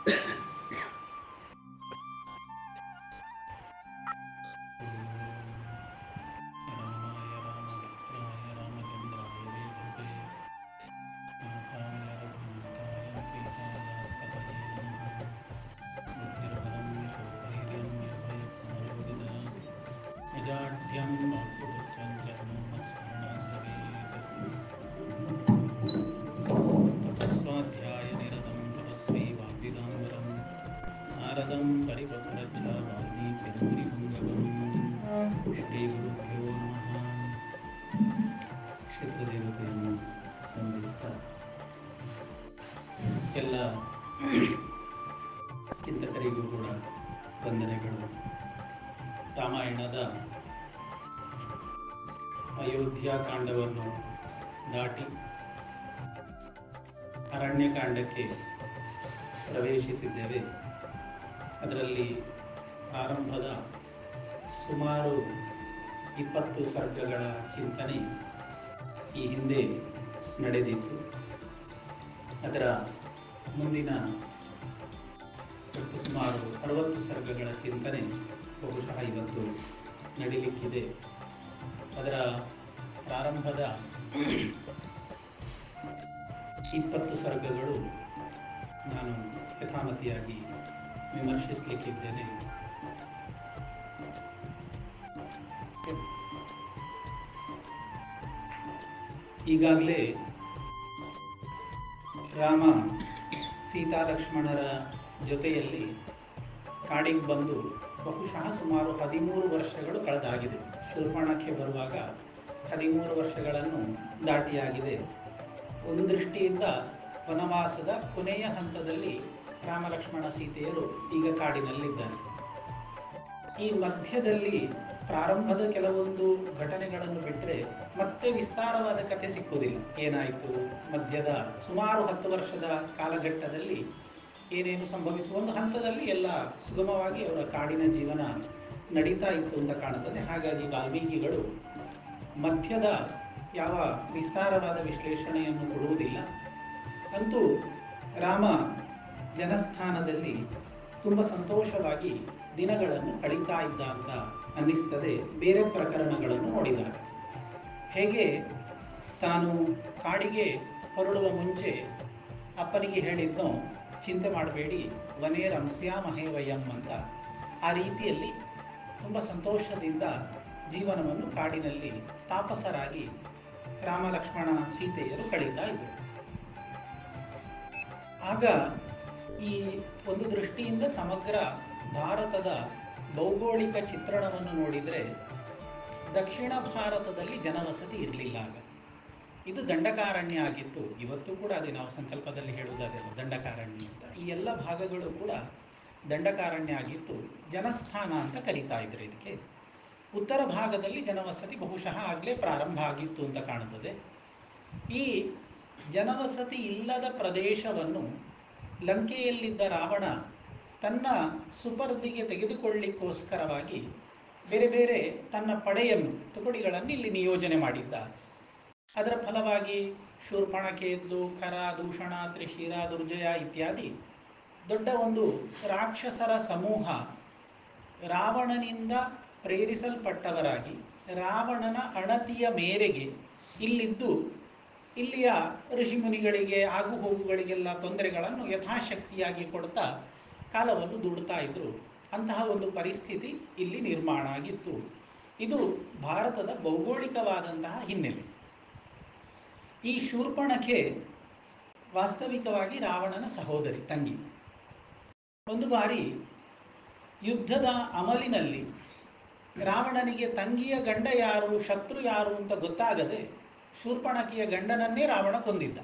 तपस्वाध्यायनिरतं तपस्वी वाग्विदाम्बरं नारदं परिपप्रच्छ वाल्मीकिमुनिपुङ्गवं ಶ್ರೀಗುರುಭ್ಯೋ ನಮಃ. ಕ್ಷೇತ್ರದೇವತೆಯನ್ನು ವಂದಿಸ್ತಾ ಎಲ್ಲ ಚಿಂತಕರಿಗೂ ಕೂಡ ವಂದನೆಗಳು. ರಾಮಾಯಣದ ಅಯೋಧ್ಯಾಕಾಂಡವನ್ನು ದಾಟಿ ಅರಣ್ಯಕಾಂಡಕ್ಕೆ ಪ್ರವೇಶಿಸಿದ್ದೇವೆ. ಅದರಲ್ಲಿ ಆರಂಭದ ಸುಮಾರು 20 ಸರ್ಗಗಳ ಚಿಂತನೆ ಈ ಹಿಂದೆ ನಡೆದಿತ್ತು. ಅದರ ಮುಂದಿನ ಸುಮಾರು 60 ಸರ್ಗಗಳ ಚಿಂತನೆ ಬಹುಶಃ ಇವತ್ತು ನಡೀಲಿಕ್ಕಿದೆ. ಅದರ ಪ್ರಾರಂಭದ 20 ಸರ್ಗಗಳು ನಾನು ಯಥಾಮತಿಯಾಗಿ ವಿಮರ್ಶಿಸಲಿಕ್ಕಿದ್ದೇನೆ. ಈಗಾಗಲೇ ರಾಮ ಸೀತಾ ಲಕ್ಷ್ಮಣರ ಜೊತೆಯಲ್ಲಿ ಕಾಡಿಗೆ ಬಂದು ಬಹುಶಃ ಸುಮಾರು 13 ವರ್ಷಗಳು ಕಳೆದಾಗಿದೆ. ಶೂರ್ಪಣಖೆ ಬರುವಾಗ 13 ವರ್ಷಗಳನ್ನು ದಾಟಿಯಾಗಿದೆ. ಒಂದು ದೃಷ್ಟಿಯಿಂದ ವನವಾಸದ ಕೊನೆಯ ಹಂತದಲ್ಲಿ ರಾಮ ಲಕ್ಷ್ಮಣ ಸೀತೆಯರು ಈಗ ಕಾಡಿನಲ್ಲಿದ್ದಾರೆ. ಈ ಮಧ್ಯದಲ್ಲಿ ಪ್ರಾರಂಭದ ಕೆಲವೊಂದು ಘಟನೆಗಳನ್ನು ಬಿಟ್ಟರೆ ಮತ್ತೆ ವಿಸ್ತಾರವಾದ ಕಥೆ ಸಿಕ್ಕುವುದಿಲ್ಲ. ಏನಾಯಿತು, ಮಧ್ಯದ ಸುಮಾರು 10 ವರ್ಷದ ಕಾಲಘಟ್ಟದಲ್ಲಿ ಏನೇನು ಸಂಭವಿಸುವ ಒಂದು ಹಂತದಲ್ಲಿ ಎಲ್ಲ ಸುಗಮವಾಗಿ ಅವರ ಕಾಡಿನ ಜೀವನ ನಡೀತಾ ಇತ್ತು ಅಂತ ಕಾಣುತ್ತದೆ. ಹಾಗಾಗಿ ವಾಲ್ಮೀಕಿಗಳು ಮಧ್ಯದ ಯಾವ ವಿಸ್ತಾರವಾದ ವಿಶ್ಲೇಷಣೆಯನ್ನು ಕೊಡುವುದಿಲ್ಲ. ಅಂತೂ ರಾಮ ಜನಸ್ಥಾನದಲ್ಲಿ ತುಂಬ ಸಂತೋಷವಾಗಿ ದಿನಗಳನ್ನು ಕಳೀತಾ ಇದ್ದ ಅಂತ ಅನ್ನಿಸ್ತದೆ ಬೇರೆ ಪ್ರಕರಣಗಳನ್ನು ನೋಡಿದಾಗ. ಹೇಗೆ ತಾನು ಕಾಡಿಗೆ ಹೊರಡುವ ಮುಂಚೆ ಅಪ್ಪನಿಗೆ ಹೇಳಿದ್ನೋ, ಚಿಂತೆ ಮಾಡಬೇಡಿ ವನೇ ರಂಸ್ಯಾಮಹೇ ವಯಂ ಅಂತ, ಆ ರೀತಿಯಲ್ಲಿ ತುಂಬ ಸಂತೋಷದಿಂದ ಜೀವನವನ್ನು ಕಾಡಿನಲ್ಲಿ ತಾಪಸರಾಗಿ ರಾಮ ಲಕ್ಷ್ಮಣ ಸೀತೆಯರು ಕಳೀತಾ ಇದ್ದರು. ಆಗ ಈ ಒಂದು ದೃಷ್ಟಿಯಿಂದ ಸಮಗ್ರ ಭಾರತದ ಭೌಗೋಳಿಕ ಚಿತ್ರಣವನ್ನು ನೋಡಿದರೆ ದಕ್ಷಿಣ ಭಾರತದಲ್ಲಿ ಜನವಸತಿ ಇರಲಿಲ್ಲ. ಆಗ ಇದು ದಂಡಕಾರಣ್ಯ ಆಗಿತ್ತು. ಇವತ್ತು ಕೂಡ ಅದೇ ನಾವು ಸಂಕಲ್ಪದಲ್ಲಿ ಹೇಳುವುದಾದರೆ ದಂಡಕಾರಣ್ಯ ಅಂತ. ಈ ಎಲ್ಲ ಭಾಗಗಳು ಕೂಡ ದಂಡಕಾರಣ್ಯ ಆಗಿತ್ತು. ಜನಸ್ಥಾನ ಅಂತ ಕರೀತಾ ಇದ್ರು ಇದಕ್ಕೆ. ಉತ್ತರ ಭಾಗದಲ್ಲಿ ಜನವಸತಿ ಬಹುಶಃ ಆಗಲೇ ಪ್ರಾರಂಭ ಆಗಿತ್ತು ಅಂತ ಕಾಣುತ್ತದೆ. ಈ ಜನವಸತಿ ಇಲ್ಲದ ಪ್ರದೇಶವನ್ನು ಲಂಕೆಯಲ್ಲಿದ್ದ ರಾವಣ ತನ್ನ ಸುಪರ್ದಿಗೆ ತೆಗೆದುಕೊಳ್ಳಿಕ್ಕೋಸ್ಕರವಾಗಿ ಬೇರೆ ಬೇರೆ ತನ್ನ ಪಡೆಯನ್ನು, ತುಕಡಿಗಳನ್ನು ಇಲ್ಲಿ ನಿಯೋಜನೆ ಮಾಡಿದ್ದ. ಅದರ ಫಲವಾಗಿ ಶೂರ್ಪಣಖೆಯದ್ದು, ಖರ, ದೂಷಣ, ತ್ರಿಶಿರ, ದುರ್ಜಯ ಇತ್ಯಾದಿ ದೊಡ್ಡ ಒಂದು ರಾಕ್ಷಸರ ಸಮೂಹ ರಾವಣನಿಂದ ಪ್ರೇರಿಸಲ್ಪಟ್ಟವರಾಗಿ ರಾವಣನ ಅಣತಿಯ ಮೇರೆಗೆ ಇಲ್ಲಿದ್ದು ಇಲ್ಲಿಯ ಋಷಿಮುನಿಗಳಿಗೆ ಆಗು ಹೋಗುಗಳಿಗೆಲ್ಲ ತೊಂದರೆಗಳನ್ನು ಯಥಾಶಕ್ತಿಯಾಗಿ ಕೊಡ್ತಾ ಕಾಲವನ್ನು ದೂಡ್ತಾ ಇದ್ರು. ಅಂತಹ ಒಂದು ಪರಿಸ್ಥಿತಿ ಇಲ್ಲಿ ನಿರ್ಮಾಣ ಆಗಿತ್ತು. ಇದು ಭಾರತದ ಭೌಗೋಳಿಕವಾದಂತಹ ಹಿನ್ನೆಲೆ. ಈ ಶೂರ್ಪಣಖೆ ವಾಸ್ತವಿಕವಾಗಿ ರಾವಣನ ಸಹೋದರಿ, ತಂಗಿ. ಒಂದು ಬಾರಿ ಯುದ್ಧದ ಅಮಲಿನಲ್ಲಿ ರಾವಣನಿಗೆ ತಂಗಿಯ ಗಂಡ ಯಾರು, ಶತ್ರು ಯಾರು ಅಂತ ಗೊತ್ತಾಗದೆ ಶೂರ್ಪಣಖಿಯ ಗಂಡನನ್ನೇ ರಾವಣ ಕೊಂದಿದ್ದ.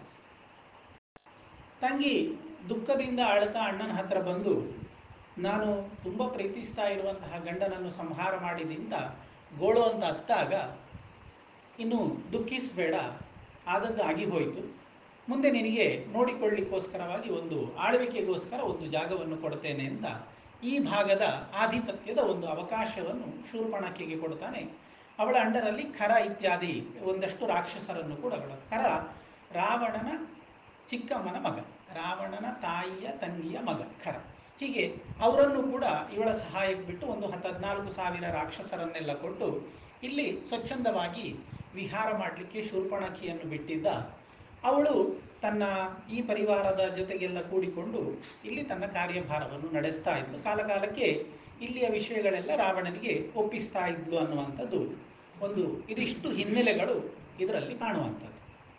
ತಂಗಿ ದುಃಖದಿಂದ ಅಳ್ತಾ ಅಣ್ಣನ ಹತ್ರ ಬಂದು, ನಾನು ತುಂಬ ಪ್ರೀತಿಸ್ತಾ ಇರುವಂತಹ ಗಂಡನನ್ನು ಸಂಹಾರ ಮಾಡಿದಿಂದ ಗೋಳು ಅಂತ ಅತ್ತಾಗ, ಇನ್ನು ದುಃಖಿಸಬೇಡ, ಆದದ್ದು ಆಗಿ ಹೋಯಿತು, ಮುಂದೆ ನಿನಗೆ ನೋಡಿಕೊಳ್ಳಿಕ್ಕೋಸ್ಕರವಾಗಿ ಒಂದು ಆಳ್ವಿಕೆಗೋಸ್ಕರ ಒಂದು ಜಾಗವನ್ನು ಕೊಡ್ತೇನೆ ಅಂತ ಈ ಭಾಗದ ಆಧಿಪತ್ಯದ ಒಂದು ಅವಕಾಶವನ್ನು ಶೂರ್ಪಣಖಿಗೆ ಕೊಡ್ತಾನೆ. ಅವಳ ಅಂಡರಲ್ಲಿ ಖರ ಇತ್ಯಾದಿ ಒಂದಷ್ಟು ರಾಕ್ಷಸರನ್ನು ಕೂಡ. ಖರ ರಾವಣನ ಚಿಕ್ಕಮ್ಮನ ಮಗ. ರಾವಣನ ತಾಯಿಯ ತಂಗಿಯ ಮಗ ಖರ. ಹೀಗೆ ಅವರನ್ನು ಕೂಡ ಇವಳ ಸಹಾಯಕ್ಕೆ ಬಿಟ್ಟು ಒಂದು 14,000 ರಾಕ್ಷಸರನ್ನೆಲ್ಲ ಕೊಟ್ಟು ಇಲ್ಲಿ ಸ್ವಚ್ಛಂದವಾಗಿ ವಿಹಾರ ಮಾಡಲಿಕ್ಕೆ ಶೂರ್ಪಣಖಿಯನ್ನು ಬಿಟ್ಟಿದ್ದ. ಅವಳು ತನ್ನ ಈ ಪರಿವಾರದ ಜೊತೆಗೆಲ್ಲ ಕೂಡಿಕೊಂಡು ಇಲ್ಲಿ ತನ್ನ ಕಾರ್ಯಭಾರವನ್ನು ನಡೆಸ್ತಾ ಇದ್ಲು. ಕಾಲಕಾಲಕ್ಕೆ ಇಲ್ಲಿಯ ವಿಷಯಗಳೆಲ್ಲ ರಾವಣನಿಗೆ ಒಪ್ಪಿಸ್ತಾ ಇದ್ಲು ಅನ್ನುವಂಥದ್ದು ಒಂದು ಇದಿಷ್ಟು ಹಿನ್ನೆಲೆಗಳು ಇದರಲ್ಲಿ ಕಾಣುವಂಥದ್ದು.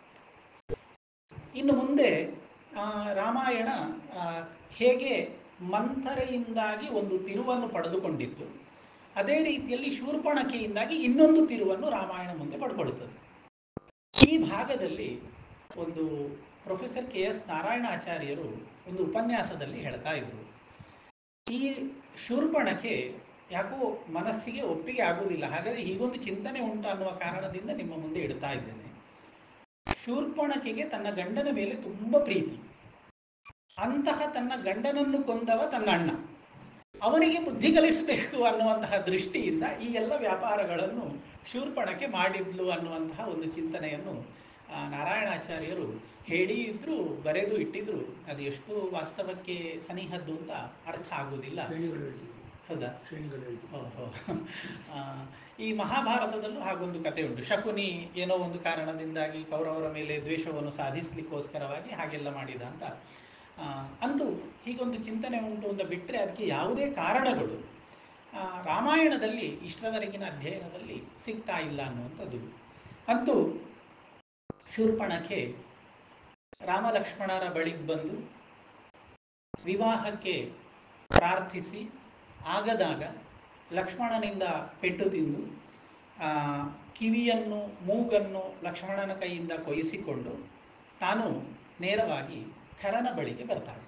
ಇನ್ನು ಮುಂದೆ ರಾಮಾಯಣ ಹೇಗೆ ಮಂಥರೆಯಿಂದಾಗಿ ಒಂದು ತಿರುವನ್ನು ಪಡೆದುಕೊಂಡಿತ್ತು, ಅದೇ ರೀತಿಯಲ್ಲಿ ಶೂರ್ಪಣಖೆಯಿಂದಾಗಿ ಇನ್ನೊಂದು ತಿರುವನ್ನು ರಾಮಾಯಣ ಮುಂದೆ ಪಡ್ಕೊಳ್ತದೆ. ಈ ಭಾಗದಲ್ಲಿ ಒಂದು ಪ್ರೊಫೆಸರ್ KS ನಾರಾಯಣಾಚಾರ್ಯರು ಒಂದು ಉಪನ್ಯಾಸದಲ್ಲಿ ಹೇಳ್ತಾ ಇದ್ರು, ಈ ಶೂರ್ಪಣಖೆ ಯಾಕೋ ಮನಸ್ಸಿಗೆ ಒಪ್ಪಿಗೆ ಆಗುವುದಿಲ್ಲ, ಹಾಗಾಗಿ ಹೀಗೊಂದು ಚಿಂತನೆ ಉಂಟು ಅನ್ನುವ ಕಾರಣದಿಂದ ನಿಮ್ಮ ಮುಂದೆ ಇಡ್ತಾ ಇದ್ದೇನೆ. ಶೂರ್ಪಣಖೆಗೆ ತನ್ನ ಗಂಡನ ಮೇಲೆ ತುಂಬ ಪ್ರೀತಿ. ಅಂತಹ ತನ್ನ ಗಂಡನನ್ನು ಕೊಂದವ ತನ್ನ ಅಣ್ಣ, ಅವನಿಗೆ ಬುದ್ಧಿ ಕಲಿಸಬೇಕು ಅನ್ನುವಂತಹ ದೃಷ್ಟಿಯಿಂದ ಈ ಎಲ್ಲ ವ್ಯಾಪಾರಗಳನ್ನು ಶೂರ್ಪಣಖೆ ಮಾಡಿದ್ಲು ಅನ್ನುವಂತಹ ಒಂದು ಚಿಂತನೆಯನ್ನು ನಾರಾಯಣಾಚಾರ್ಯರು ಹೇಳಿ ಇದ್ರು, ಬರೆದು ಇಟ್ಟಿದ್ರು. ಅದು ಎಷ್ಟು ವಾಸ್ತವಕ್ಕೆ ಸನಿಹದ್ದು ಅಂತ ಅರ್ಥ ಆಗುವುದಿಲ್ಲ. ಹೌದಾ? ಓಹೋ. ಈ ಮಹಾಭಾರತದಲ್ಲೂ ಹಾಗೊಂದು ಕತೆ ಉಂಟು. ಶಕುನಿ ಏನೋ ಒಂದು ಕಾರಣದಿಂದಾಗಿ ಕೌರವರ ಮೇಲೆ ದ್ವೇಷವನ್ನು ಸಾಧಿಸಲಿಕ್ಕೋಸ್ಕರವಾಗಿ ಹಾಗೆಲ್ಲ ಮಾಡಿದ ಅಂತ. ಅಂತೂ ಹೀಗೊಂದು ಚಿಂತನೆ ಉಂಟು ಅಂತ ಬಿಟ್ಟರೆ ಅದಕ್ಕೆ ಯಾವುದೇ ಕಾರಣಗಳು ರಾಮಾಯಣದಲ್ಲಿ ಇಷ್ಟರವರೆಗಿನ ಅಧ್ಯಯನದಲ್ಲಿ ಸಿಗ್ತಾ ಇಲ್ಲ ಅನ್ನುವಂಥದ್ದು. ಅಂತೂ ಶೂರ್ಪಣಖೆ ರಾಮ ಲಕ್ಷ್ಮಣರ ಬಳಿಗೆ ಬಂದು ವಿವಾಹಕ್ಕೆ ಪ್ರಾರ್ಥಿಸಿ ಆಗದಾಗ ಲಕ್ಷ್ಮಣನಿಂದ ಪೆಟ್ಟು ತಿಂದು ಕಿವಿಯನ್ನು ಮೂಗನ್ನು ಲಕ್ಷ್ಮಣನ ಕೈಯಿಂದ ಕೊಯ್ಯಿಸಿಕೊಂಡು ತಾನು ನೇರವಾಗಿ ಖರನ ಬಳಿಗೆ ಬರ್ತಾಳೆ.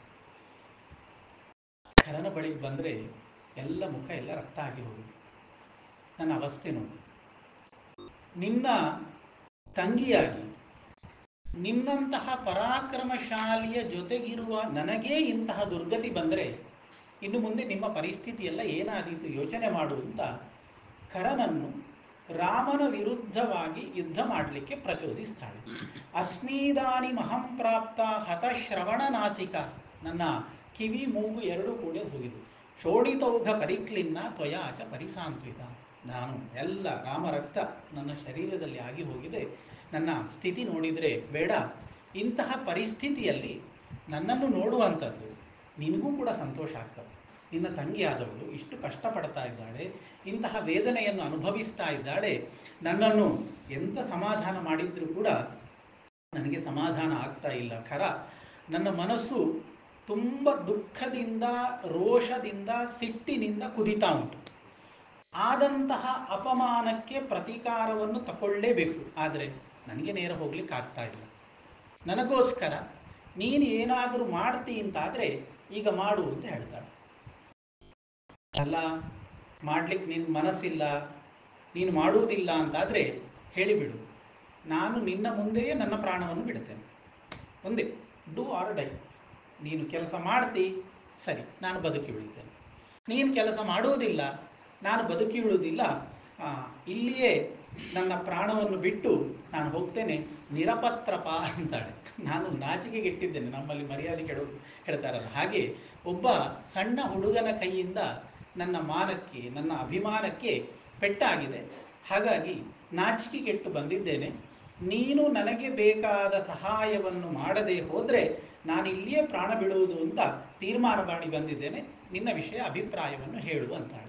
ಖರನ ಬಳಿಗೆ ಬಂದರೆ ಎಲ್ಲ ಮುಖ ಎಲ್ಲ ರಕ್ತ ಆಗಿ ಹೋಗಿದೆ. ನನ್ನ ಅವಸ್ಥೆ ನೋಡಿ, ನಿನ್ನ ತಂಗಿಯಾಗಿ ನಿನ್ನಂತಹ ಪರಾಕ್ರಮಶಾಲಿಯ ಜೊತೆಗಿರುವ ನನಗೇ ಇಂತಹ ದುರ್ಗತಿ ಬಂದರೆ ಇನ್ನು ಮುಂದೆ ನಿಮ್ಮ ಪರಿಸ್ಥಿತಿ ಎಲ್ಲ ಏನಾದೀತು ಯೋಚನೆ ಮಾಡು ಅಂತ ಖರನನ್ನು ರಾಮನ ವಿರುದ್ಧವಾಗಿ ಯುದ್ಧ ಮಾಡಲಿಕ್ಕೆ ಪ್ರಚೋದಿಸ್ತಾಳೆ. ಅಸ್ಮೀದಾನಿ ಮಹಂ ಪ್ರಾಪ್ತ ಹತಶ್ರವಣ ನಾಸಿಕ, ನನ್ನ ಕಿವಿ ಮೂಗು ಎರಡೂ ಕೂಡ ಹೋಗಿದ್ದು. ಶೋಣಿತೌಘ ಪರಿಕ್ಲಿನ್ನ ತ್ವಯಾಚ ಪರಿಸಾಂತ್ವಿತ, ನಾನು ಎಲ್ಲ ರಾಮ ರಕ್ತ ನನ್ನ ಶರೀರದಲ್ಲಿ ಆಗಿ ಹೋಗಿದೆ. ನನ್ನ ಸ್ಥಿತಿ ನೋಡಿದರೆ ಬೇಡ. ಇಂತಹ ಪರಿಸ್ಥಿತಿಯಲ್ಲಿ ನನ್ನನ್ನು ನೋಡುವಂಥದ್ದು ನಿನಗೂ ಕೂಡ ಸಂತೋಷ ಆಗ್ತದೆ. ನಿನ್ನ ತಂಗಿ ಆದವಳು ಇಷ್ಟು ಕಷ್ಟಪಡ್ತಾ ಇದ್ದಾಳೆ, ಇಂತಹ ವೇದನೆಯನ್ನು ಅನುಭವಿಸ್ತಾ ಇದ್ದಾಳೆ. ನನ್ನನ್ನು ಎಂಥ ಸಮಾಧಾನ ಮಾಡಿದ್ರೂ ಕೂಡ ನನಗೆ ಸಮಾಧಾನ ಆಗ್ತಾ ಇಲ್ಲ. ಖರ ನನ್ನ ಮನಸ್ಸು ತುಂಬ ದುಃಖದಿಂದ, ರೋಷದಿಂದ, ಸಿಟ್ಟಿನಿಂದ ಕುದಿತಾ ಉಂಟು. ಆದಂತಹ ಅಪಮಾನಕ್ಕೆ ಪ್ರತೀಕಾರವನ್ನು ತಗೊಳ್ಳೇಬೇಕು. ಆದರೆ ನನಗೆ ನೇರ ಹೋಗ್ಲಿಕ್ಕೆ ಆಗ್ತಾ ಇಲ್ಲ. ನನಗೋಸ್ಕರ ನೀನು ಏನಾದರೂ ಮಾಡ್ತಿ ಅಂತಾದರೆ ಈಗ ಮಾಡು ಅಂತ ಹೇಳ್ತಾಳೆ. ಅಲ್ಲ, ಮಾಡ್ಲಿಕ್ಕೆ ನಿನ್ನ ಮನಸ್ಸಿಲ್ಲ, ನೀನು ಮಾಡುವುದಿಲ್ಲ ಅಂತಾದರೆ ಹೇಳಿಬಿಡು, ನಾನು ನಿನ್ನ ಮುಂದೆಯೇ ನನ್ನ ಪ್ರಾಣವನ್ನು ಬಿಡ್ತೇನೆ. ಒಂದೇ, ಡೂ ಆರ್ ಡೈ. ನೀನು ಕೆಲಸ ಮಾಡ್ತಿ, ಸರಿ, ನಾನು ಬದುಕಿ ಉಳಿತೇನೆ. ನೀನು ಕೆಲಸ ಮಾಡುವುದಿಲ್ಲ, ನಾನು ಬದುಕಿ ಉಳುವುದಿಲ್ಲ, ಇಲ್ಲಿಯೇ ನನ್ನ ಪ್ರಾಣವನ್ನು ಬಿಟ್ಟು ನಾನು ಹೋಗ್ತೇನೆ, ನಿರಪತ್ರಪ ಅಂತಾಳೆ. ನಾನು ನಾಚಿಕೆಗೆಟ್ಟಿದ್ದೇನೆ, ನಮ್ಮಲ್ಲಿ ಮರ್ಯಾದೆ ಕೆಡೋದು ಹೇಳ್ತಾರಲ್ಲ ಹಾಗೆ. ಒಬ್ಬ ಸಣ್ಣ ಹುಡುಗನ ಕೈಯಿಂದ ನನ್ನ ಮಾನಕ್ಕೆ, ನನ್ನ ಅಭಿಮಾನಕ್ಕೆ ಪೆಟ್ಟಾಗಿದೆ. ಹಾಗಾಗಿ ನಾಚಿಕೆಗೆಟ್ಟು ಬಂದಿದ್ದೇನೆ. ನೀನು ನನಗೆ ಬೇಕಾದ ಸಹಾಯವನ್ನು ಮಾಡದೆ ಹೋದರೆ ನಾನು ಇಲ್ಲಿಯೇ ಪ್ರಾಣ ಬಿಡುವುದು ಅಂತ ತೀರ್ಮಾನ ಮಾಡಿ ಬಂದಿದ್ದೇನೆ. ನಿನ್ನ ವಿಷಯ ಅಭಿಪ್ರಾಯವನ್ನು ಹೇಳು ಅಂತಾಳೆ.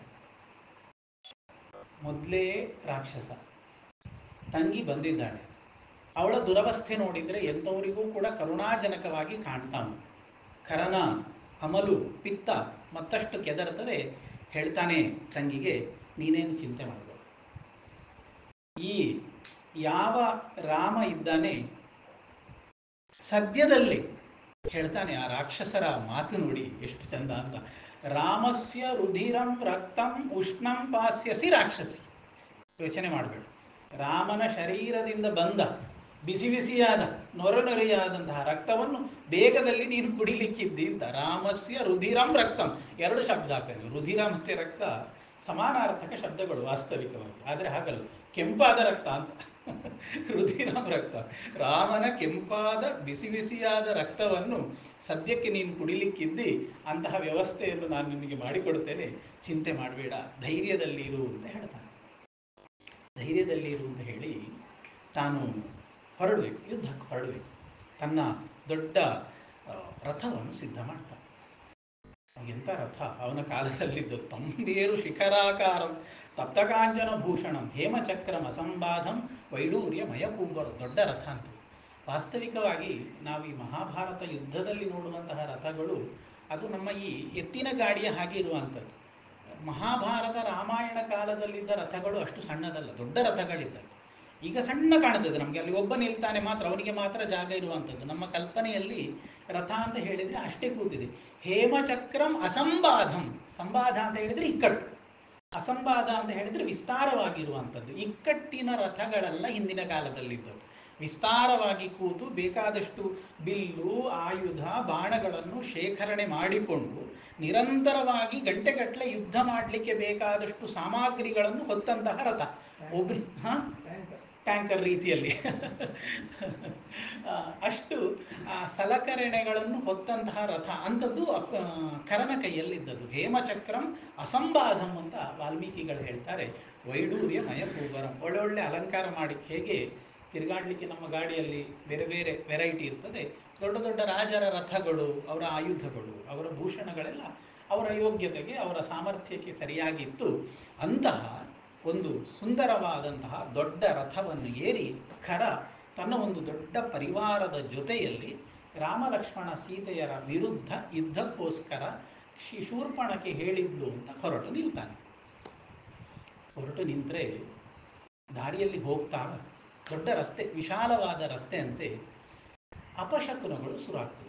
ಮೊದಲೇ ರಾಕ್ಷಸ, ತಂಗಿ ಬಂದಿದ್ದಾಳೆ. ಅವಳ ದುರವಸ್ಥೆ ನೋಡಿದರೆ ಎಂಥವರಿಗೂ ಕೂಡ ಕರುಣಾಜನಕವಾಗಿ ಕಾಣ್ತಾನು. ಖರನ ಅಮಲು ಪಿತ್ತ ಮತ್ತಷ್ಟು ಕೆದರ್ತದೆ. ಹೇಳ್ತಾನೆ ತಂಗಿಗೆ, ನೀನೇನು ಚಿಂತೆ ಮಾಡಬೇಡ. ಈ ಯಾವ ರಾಮ ಇದ್ದಾನೆ ಸದ್ಯದಲ್ಲಿ ಹೇಳ್ತಾನೆ. ಆ ರಾಕ್ಷಸರ ಮಾತು ನೋಡಿ ಎಷ್ಟು ಚಂದ ಅಂತ. ರಾಮಸ್ಯ ರುಧಿರಂ ರಕ್ತಂ ಉಷ್ಣಂ ಪಾಸ್ಯಸಿ ರಾಕ್ಷಸಿ. ಯೋಚನೆ ಮಾಡಬೇಡ, ರಾಮನ ಶರೀರದಿಂದ ಬಂದ ಬಿಸಿ ಬಿಸಿಯಾದ ನೊರೆನೊರೆಯಾದಂತಹ ರಕ್ತವನ್ನು ಬೇಗದಲ್ಲಿ ನೀನು ಕುಡಿಲಿಕ್ಕಿದ್ದಿ ಅಂತ. ರಾಮಸ್ಯ ರುಧಿರಂ ರಕ್ತಂ, ಎರಡು ಶಬ್ದ ಹಾಕಲಿ. ರುಧಿರ ಮತ್ತು ರಕ್ತ ಸಮಾನಾರ್ಥಕ ಶಬ್ದಗಳು ವಾಸ್ತವಿಕವಾಗಿ, ಆದರೆ ಹಾಗಲ್ಲ, ಕೆಂಪಾದ ರಕ್ತ ಅಂತ. ರುಧಿರಂ ರಕ್ತ, ರಾಮನ ಕೆಂಪಾದ ಬಿಸಿ ಬಿಸಿಯಾದ ರಕ್ತವನ್ನು ಸದ್ಯಕ್ಕೆ ನೀನು ಕುಡಿಲಿಕ್ಕಿದ್ದಿ, ಅಂತಹ ವ್ಯವಸ್ಥೆಯನ್ನು ನಾನು ನಿನಗೆ ಮಾಡಿಕೊಡ್ತೇನೆ, ಚಿಂತೆ ಮಾಡಬೇಡ, ಧೈರ್ಯದಲ್ಲಿ ಇರು ಅಂತ ಹೇಳ್ತಾನೆ. ಧೈರ್ಯದಲ್ಲಿ ಇರು ಅಂತ ಹೇಳಿ ತಾನು ಹೊರಡಬೇಕು, ಯುದ್ಧಕ್ಕೆ ಹೊರಡಬೇಕು. ತನ್ನ ದೊಡ್ಡ ರಥವನ್ನು ಸಿದ್ಧ ಮಾಡ್ತಾನೆ. ಎಂಥ ರಥ ಅವನ ಕಾಲದಲ್ಲಿದ್ದು! ತಂಬೇರು ಶಿಖರಾಕಾರಂ ತಪ್ತಕಾಂಚನ ಭೂಷಣಂ ಹೇಮಚಕ್ರಂ ಅಸಂಬಾಧಂ ವೈಡೂರ್ಯ ಮಯಕೂಬರು. ದೊಡ್ಡ ರಥ ಅಂತ. ವಾಸ್ತವಿಕವಾಗಿ ನಾವು ಈ ಮಹಾಭಾರತ ಯುದ್ಧದಲ್ಲಿ ನೋಡುವಂತಹ ರಥಗಳು ಅದು ನಮ್ಮ ಈ ಎತ್ತಿನ ಗಾಡಿಯ ಹಾಗೆ ಇರುವಂಥದ್ದು. ಮಹಾಭಾರತ ರಾಮಾಯಣ ಕಾಲದಲ್ಲಿದ್ದ ರಥಗಳು ಅಷ್ಟು ಸಣ್ಣದಲ್ಲ, ದೊಡ್ಡ ರಥಗಳಿದ್ದವು. ಈಗ ಸಣ್ಣ ಕಾಣುತ್ತದೆ ನಮಗೆ, ಅಲ್ಲಿ ಒಬ್ಬ ನಿಲ್ತಾನೆ ಮಾತ್ರ, ಅವನಿಗೆ ಮಾತ್ರ ಜಾಗ ಇರುವಂಥದ್ದು. ನಮ್ಮ ಕಲ್ಪನೆಯಲ್ಲಿ ರಥ ಅಂತ ಹೇಳಿದರೆ ಅಷ್ಟೇ ಕೂತಿದೆ. ಹೇಮಚಕ್ರಂ ಅಸಂಬಾಧಂ, ಸಂಬಾಧ ಅಂತ ಹೇಳಿದರೆ ಇಕ್ಕಟ್ಟು, ಅಸಂಬಾಧ ಅಂತ ಹೇಳಿದರೆ ವಿಸ್ತಾರವಾಗಿರುವಂಥದ್ದು. ಇಕ್ಕಟ್ಟಿನ ರಥಗಳೆಲ್ಲ ಹಿಂದಿನ ಕಾಲದಲ್ಲಿದ್ದವು. ವಿಸ್ತಾರವಾಗಿ ಕೂತು ಬೇಕಾದಷ್ಟು ಬಿಲ್ಲು ಆಯುಧ ಬಾಣಗಳನ್ನು ಶೇಖರಣೆ ಮಾಡಿಕೊಂಡು ನಿರಂತರವಾಗಿ ಗಂಟೆಗಟ್ಟಲೆ ಯುದ್ಧ ಮಾಡಲಿಕ್ಕೆ ಬೇಕಾದಷ್ಟು ಸಾಮಗ್ರಿಗಳನ್ನು ಹೊತ್ತಂತಹ ರಥ. ಒಬ್ರಿ ಟ್ಯಾಂಕರ್ ರೀತಿಯಲ್ಲಿ ಅಷ್ಟು ಸಲಕರಣೆಗಳನ್ನು ಹೊತ್ತಂತಹ ರಥ ಅಂಥದ್ದು ಕರನ ಕೈಯಲ್ಲಿದ್ದದ್ದು. ಹೇಮಚಕ್ರಂ ಅಸಂಬಾಧಂ ಅಂತ ವಾಲ್ಮೀಕಿಗಳು ಹೇಳ್ತಾರೆ. ವೈಡೂರ್ಯ ಮಯಕೂಬರಂ, ಒಳ್ಳೊಳ್ಳೆ ಅಲಂಕಾರ ಮಾಡಿ, ಹೇಗೆ ತಿರುಗಾಡಲಿಕ್ಕೆ ನಮ್ಮ ಗಾಡಿಯಲ್ಲಿ ಬೇರೆ ಬೇರೆ ವೆರೈಟಿ ಇರ್ತದೆ, ದೊಡ್ಡ ದೊಡ್ಡ ರಾಜರ ರಥಗಳು, ಅವರ ಆಯುಧಗಳು, ಅವರ ಭೂಷಣಗಳೆಲ್ಲ ಅವರ ಯೋಗ್ಯತೆಗೆ ಅವರ ಸಾಮರ್ಥ್ಯಕ್ಕೆ ಸರಿಯಾಗಿತ್ತು. ಅಂತಹ ಒಂದು ಸುಂದರವಾದಂತಹ ದೊಡ್ಡ ರಥವನ್ನು ಏರಿ ಖರ ತನ್ನ ಒಂದು ದೊಡ್ಡ ಪರಿವಾರದ ಜೊತೆಯಲ್ಲಿ ರಾಮ ಲಕ್ಷ್ಮಣ ಸೀತೆಯರ ವಿರುದ್ಧ ಯುದ್ಧಕ್ಕೋಸ್ಕರ ಶೂರ್ಪಣಕ್ಕೆ ಹೇಳಿದ್ಲು ಅಂತ ಹೊರಟು ನಿಲ್ತಾನೆ. ಹೊರಟು ನಿಂತರೆ ದಾರಿಯಲ್ಲಿ ಹೋಗ್ತಾ ದೊಡ್ಡ ರಸ್ತೆ, ವಿಶಾಲವಾದ ರಸ್ತೆ ಅಂತೆ ಅಪಶಕುನಗಳು ಶುರುವಾಗ್ತವೆ.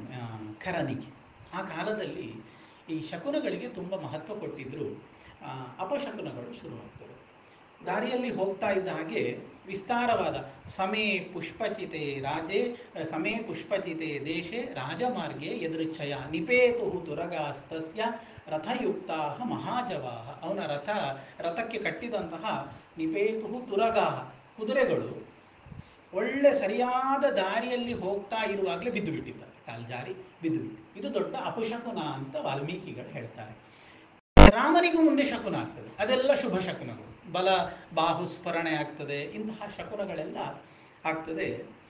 ಖರನಿಗೆ ಆ ಕಾಲದಲ್ಲಿ ಈ ಶಕುನಗಳಿಗೆ ತುಂಬ ಮಹತ್ವ ಕೊಟ್ಟಿದ್ರು. ಅಪಶಕುನಗಳು ಶುರುವಾಗ್ತವೆ. ದಾರಿಯಲ್ಲಿ ಹೋಗ್ತಾ ಇದ್ದ ಹಾಗೆ ವಿಸ್ತಾರವಾದ ಸಮೇ ಪುಷ್ಪಚಿತೆ ರಾಜೇ ಸಮೇ ಪುಷ್ಪಚಿತೆ ದೇಶೆ ರಾಜಮಾರ್ಗೆ ಎದೃಚ್ಛಯ ನಿಪೇತು ತುರಗಾಸ್ತಸ್ಯ ರಥಯುಕ್ತಾಹ ಮಹಾಜವಾಹ. ಅವನ ರಥಕ್ಕೆ ಕಟ್ಟಿದಂತಹ ನಿಪೇತು ತುರಗಾಹ ಕುದುರೆಗಳು ಒಳ್ಳೆ ಸರಿಯಾದ ದಾರಿಯಲ್ಲಿ ಹೋಗ್ತಾ ಇರುವಾಗಲೇ ಬಿದ್ದು ಬಿಟ್ಟಿದ್ದಾರೆ, ಕಾಲ್ಜಾರಿ ಬಿದ್ದು ಬಿಟ್ಟು. ಇದು ದೊಡ್ಡ ಅಪಶಕುನ ಅಂತ ವಾಲ್ಮೀಕಿಗಳು ಹೇಳ್ತಾರೆ. ರಾಮನಿಗೂ ಮುಂದೆ ಶಕುನ ಆಗ್ತದೆ, ಅದೆಲ್ಲ ಶುಭ ಶಕುನಗಳು. ಬಲ ಬಾಹುಸ್ಮರಣೆ ಆಗ್ತದೆ, ಇಂತಹ ಶಕುನಗಳೆಲ್ಲ ಆಗ್ತದೆ.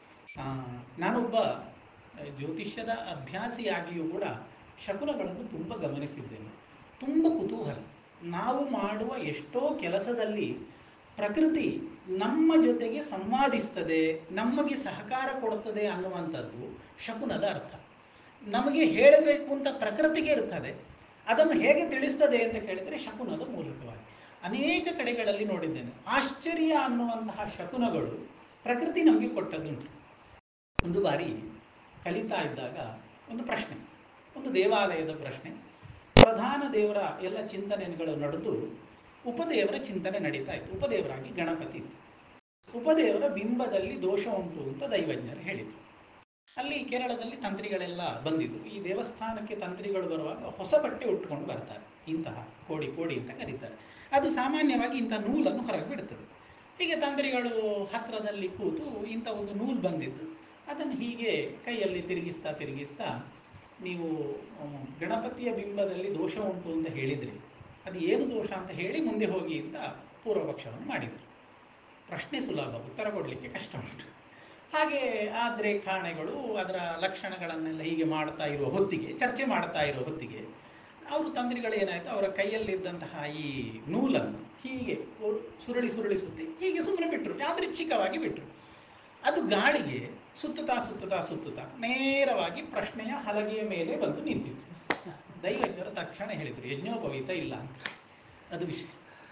ನಾನೊಬ್ಬ ಜ್ಯೋತಿಷ್ಯದ ಅಭ್ಯಾಸಿಯಾಗಿಯೂ ಕೂಡ ಶಕುನಗಳನ್ನು ತುಂಬ ಗಮನಿಸಿದ್ದೇನೆ. ತುಂಬ ಕುತೂಹಲ. ನಾವು ಮಾಡುವ ಎಷ್ಟೋ ಕೆಲಸದಲ್ಲಿ ಪ್ರಕೃತಿ ನಮ್ಮ ಜೊತೆಗೆ ಸಂವಾದಿಸ್ತದೆ, ನಮಗೆ ಸಹಕಾರ ಕೊಡುತ್ತದೆ ಅನ್ನುವಂಥದ್ದು ಶಕುನದ ಅರ್ಥ. ನಮಗೆ ಹೇಳಬೇಕು ಅಂತ ಪ್ರಕೃತಿಗೆ ಇರ್ತದೆ, ಅದನ್ನು ಹೇಗೆ ತಿಳಿಸ್ತದೆ ಅಂತ ಕೇಳಿದರೆ ಶಕುನದ ಮೂಲಕವಾಗಿ. ಅನೇಕ ಕಡೆಗಳಲ್ಲಿ ನೋಡಿದ್ದೇನೆ. ಆಶ್ಚರ್ಯ ಅನ್ನುವಂತಹ ಶಕುನಗಳು ಪ್ರಕೃತಿ ನಮಗೆ ಕೊಟ್ಟದ್ದುಂಟು. ಒಂದು ಬಾರಿ ಕಲಿತಾ ಇದ್ದಾಗ ಒಂದು ಪ್ರಶ್ನೆ, ಒಂದು ದೇವಾಲಯದ ಪ್ರಶ್ನೆ. ಪ್ರಧಾನ ದೇವರ ಎಲ್ಲ ಚಿಂತನೆಗಳು ನಡೆದು ಉಪದೇವರ ಚಿಂತನೆ ನಡೀತಾ ಇತ್ತು. ಉಪದೇವರಾಗಿ ಗಣಪತಿ ಇತ್ತು. ಉಪದೇವರ ಬಿಂಬದಲ್ಲಿ ದೋಷ ಉಂಟು ಅಂತ ದೈವಜ್ಞರು ಹೇಳಿದರು. ಅಲ್ಲಿ ಕೇರಳದಲ್ಲಿ ತಂತ್ರಿಗಳೆಲ್ಲ ಬಂದಿದ್ರು. ಈ ದೇವಸ್ಥಾನಕ್ಕೆ ತಂತ್ರಿಗಳು ಬರುವಾಗ ಹೊಸ ಬಟ್ಟೆ ಉಟ್ಕೊಂಡು ಬರ್ತಾರೆ, ಇಂತಹ ಕೋಡಿ ಅಂತ ಕರೀತಾರೆ. ಅದು ಸಾಮಾನ್ಯವಾಗಿ ಇಂಥ ನೂಲನ್ನು ಹೊರಗೆ ಬಿಡ್ತದೆ. ಹೀಗೆ ತಂತ್ರಿಗಳು ಹತ್ತಿರದಲ್ಲಿ ಕೂತು ಇಂಥ ಒಂದು ನೂಲು ಬಂದಿತ್ತು, ಅದನ್ನು ಹೀಗೆ ಕೈಯಲ್ಲಿ ತಿರುಗಿಸ್ತಾ ನೀವು ಗಣಪತಿಯ ಬಿಂಬದಲ್ಲಿ ದೋಷ ಉಂಟು ಅಂತ ಹೇಳಿದ್ರಿ, ಅದು ಏನು ದೋಷ ಅಂತ ಹೇಳಿ ಮುಂದೆ ಹೋಗಿ ಅಂತ ಪೂರ್ವಪಕ್ಷವನ್ನು ಮಾಡಿದರು. ಪ್ರಶ್ನೆ ಸುಲಭ, ಉತ್ತರ ಕೊಡಲಿಕ್ಕೆ ಕಷ್ಟ ಉಂಟು. ಹಾಗೆ ಆದರೆ ಕಾಣೆಗಳು ಅದರ ಲಕ್ಷಣಗಳನ್ನೆಲ್ಲ ಹೀಗೆ ಮಾಡ್ತಾ ಇರುವ ಹೊತ್ತಿಗೆ, ಚರ್ಚೆ ಮಾಡ್ತಾ ಇರೋ ಹೊತ್ತಿಗೆ ಅವರು ತಂತ್ರಿಗಳು ಏನಾಯಿತು, ಅವರ ಕೈಯಲ್ಲಿದ್ದಂತಹ ಈ ನೂಲನ್ನು ಹೀಗೆ ಸುರುಳಿ ಸುತ್ತಿ ಹೀಗೆ ಸುಮ್ಮನೆ ಬಿಟ್ಟರು, ಯಾದೃಚ್ಛಿಕವಾಗಿ ಬಿಟ್ಟರು. ಅದು ಗಾಳಿಗೆ ಸುತ್ತುತ್ತಾ ನೇರವಾಗಿ ಪ್ರಶ್ನೆಯ ಹಲಗೆಯ ಮೇಲೆ ಬಂದು ನಿಂತಿತ್ತು. ದೈವಜ್ಞರು ತಕ್ಷಣ ಹೇಳಿದರು, ಯಜ್ಞೋಪವೀತ ಇಲ್ಲ ಅಂತ. ಅದು ವಿಷಯ,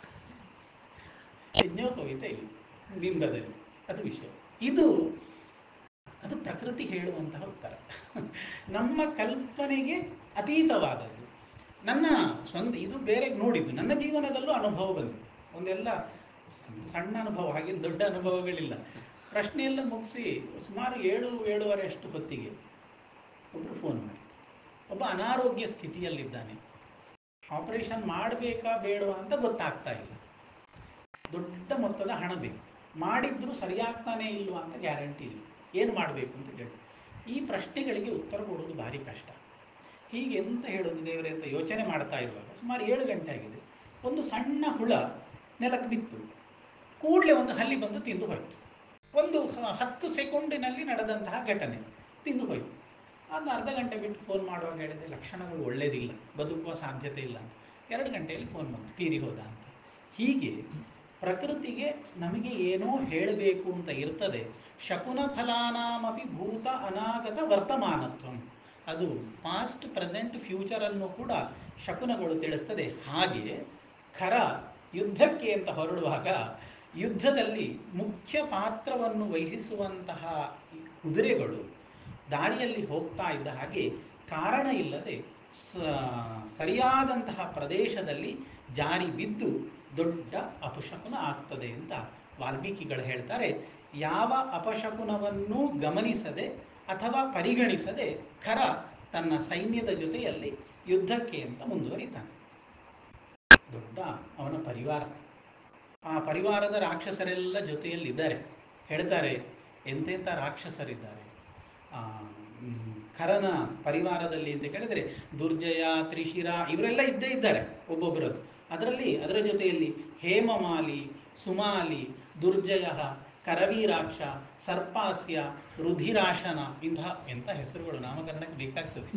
ಯಜ್ಞೋಪವೀತ ಇಲ್ಲ ಬಿಂಬದಲ್ಲಿ, ಅದು ವಿಷಯ. ಅದು ಪ್ರಕೃತಿ ಹೇಳುವಂತಹ ಉತ್ತರ, ನಮ್ಮ ಕಲ್ಪನೆಗೆ ಅತೀತವಾದದ್ದು. ನನ್ನ ಸ್ವಂತ ಇದು ಬೇರೆ ನೋಡಿದ್ದು, ನನ್ನ ಜೀವನದಲ್ಲೂ ಅನುಭವ ಬಂದಿದೆ. ಒಂದೆಲ್ಲ ಸಣ್ಣ ಅನುಭವ, ಹಾಗೇನು ದೊಡ್ಡ ಅನುಭವಗಳಿಲ್ಲ. ಪ್ರಶ್ನೆಯೆಲ್ಲ ಮುಗಿಸಿ ಸುಮಾರು 7-7:30 ಅಷ್ಟು ಹೊತ್ತಿಗೆ ಒಬ್ಬರು ಫೋನ್ ಮಾಡಿದ್ರು. ಒಬ್ಬ ಅನಾರೋಗ್ಯ ಸ್ಥಿತಿಯಲ್ಲಿದ್ದಾನೆ, ಆಪರೇಷನ್ ಮಾಡಬೇಕಾ ಬೇಡವಾ ಅಂತ ಗೊತ್ತಾಗ್ತಾ ಇಲ್ಲ, ದೊಡ್ಡ ಮೊತ್ತದ ಹಣ ಬೇಕು. ಮಾಡಿದ್ರೂ ಸರಿಯಾಗ್ತಾನೆ ಇಲ್ವಾ ಅಂತ ಗ್ಯಾರಂಟಿ ಇಲ್ಲ. ಏನು ಮಾಡಬೇಕು ಅಂತ ಹೇಳಿ ಈ ಪ್ರಶ್ನೆಗಳಿಗೆ ಉತ್ತರ ಕೊಡೋದು ಭಾರಿ ಕಷ್ಟ. ಹೀಗೆ ಎಂತ ಹೇಳೋದು ದೇವರೇ ಅಂತ ಯೋಚನೆ ಮಾಡ್ತಾ ಇರುವಾಗ ಸುಮಾರು 7 ಗಂಟೆ ಆಗಿದೆ. ಒಂದು ಸಣ್ಣ ಹುಳ ನೆಲಕ್ಕೆ ಬಿತ್ತು. ಕೂಡಲೇ ಒಂದು ಹಲ್ಲಿ ಬಂದು ತಿಂದು ಹೋಯಿತು. ಒಂದು 10 ಸೆಕೆಂಡಿನಲ್ಲಿ ನಡೆದಂತಹ ಘಟನೆ, ತಿಂದು ಹೋಯಿತು. ಅದನ್ನ ಅರ್ಧ ಗಂಟೆ ಬಿಟ್ಟು ಫೋನ್ ಮಾಡುವಾಗ ಹೇಳಿದೆ ಲಕ್ಷಣಗಳು ಒಳ್ಳೆಯದಿಲ್ಲ, ಬದುಕುವ ಸಾಧ್ಯತೆ ಇಲ್ಲ ಅಂತ. 2 ಗಂಟೆಯಲ್ಲಿ ಫೋನ್ ಬಂತು, ತೀರಿ ಹೋದ ಅಂತ. ಹೀಗೆ ಪ್ರಕೃತಿಗೆ ನಮಗೆ ಏನೋ ಹೇಳಬೇಕು ಅಂತ ಇರ್ತದೆ. ಶಕುನ ಫಲಾನಾಮಪಿ ಭೂತ ಅನಾಗತ ವರ್ತಮಾನತ್ವಂ, ಅದು ಪಾಸ್ಟ್ ಪ್ರೆಸೆಂಟ್ ಫ್ಯೂಚರನ್ನು ಕೂಡ ಶಕುನಗಳು ತಿಳಿಸ್ತದೆ. ಹಾಗೆ ಖರ ಯುದ್ಧಕ್ಕೆ ಅಂತ ಹೊರಡುವಾಗ ಯುದ್ಧದಲ್ಲಿ ಮುಖ್ಯ ಪಾತ್ರವನ್ನು ವಹಿಸುವಂತಹ ಕುದುರೆಗಳು ದಾರಿಯಲ್ಲಿ ಹೋಗ್ತಾ ಇದ್ದ ಹಾಗೆ ಕಾರಣ ಇಲ್ಲದೆ ಸರಿಯಾದಂತಹ ಪ್ರದೇಶದಲ್ಲಿ ಜಾರಿ ಬಿದ್ದು ದೊಡ್ಡ ಅಪಶಕುನ ಆಗ್ತದೆ ಅಂತ ವಾಲ್ಮೀಕಿಗಳು ಹೇಳ್ತಾರೆ. ಯಾವ ಅಪಶಕುನವನ್ನು ಗಮನಿಸದೆ ಅಥವಾ ಪರಿಗಣಿಸದೆ ಖರ ತನ್ನ ಸೈನ್ಯದ ಜೊತೆಯಲ್ಲಿ ಯುದ್ಧಕ್ಕೆ ಅಂತ ಮುಂದುವರಿತಾನೆ. ದೊಡ್ಡ ಅವನ ಪರಿವಾರ, ಆ ಪರಿವಾರದ ರಾಕ್ಷಸರೆಲ್ಲ ಜೊತೆಯಲ್ಲಿದ್ದಾರೆ. ಹೇಳ್ತಾರೆ ಎಂತೆಂಥ ರಾಕ್ಷಸರಿದ್ದಾರೆ ಖರನ ಪರಿವಾರದಲ್ಲಿ ಅಂತ ಕೇಳಿದರೆ ದುರ್ಜಯ, ತ್ರಿಶಿರ ಇವರೆಲ್ಲ ಇದ್ದೇ ಇದ್ದಾರೆ ಒಬ್ಬೊಬ್ಬರದ್ದು. ಅದರ ಜೊತೆಯಲ್ಲಿ ಹೇಮಮಾಲಿ, ಸುಮಾಲಿ, ದುರ್ಜಯ, ಕರವೀರಾಕ್ಷ, ಸರ್ಪಾಸ್ಯ, ರುಧಿರಾಶನ, ಎಂಥ ಹೆಸರುಗಳು ನಾಮಕರಣಕ್ಕೆ ಬೇಕಾಗ್ತದೆ.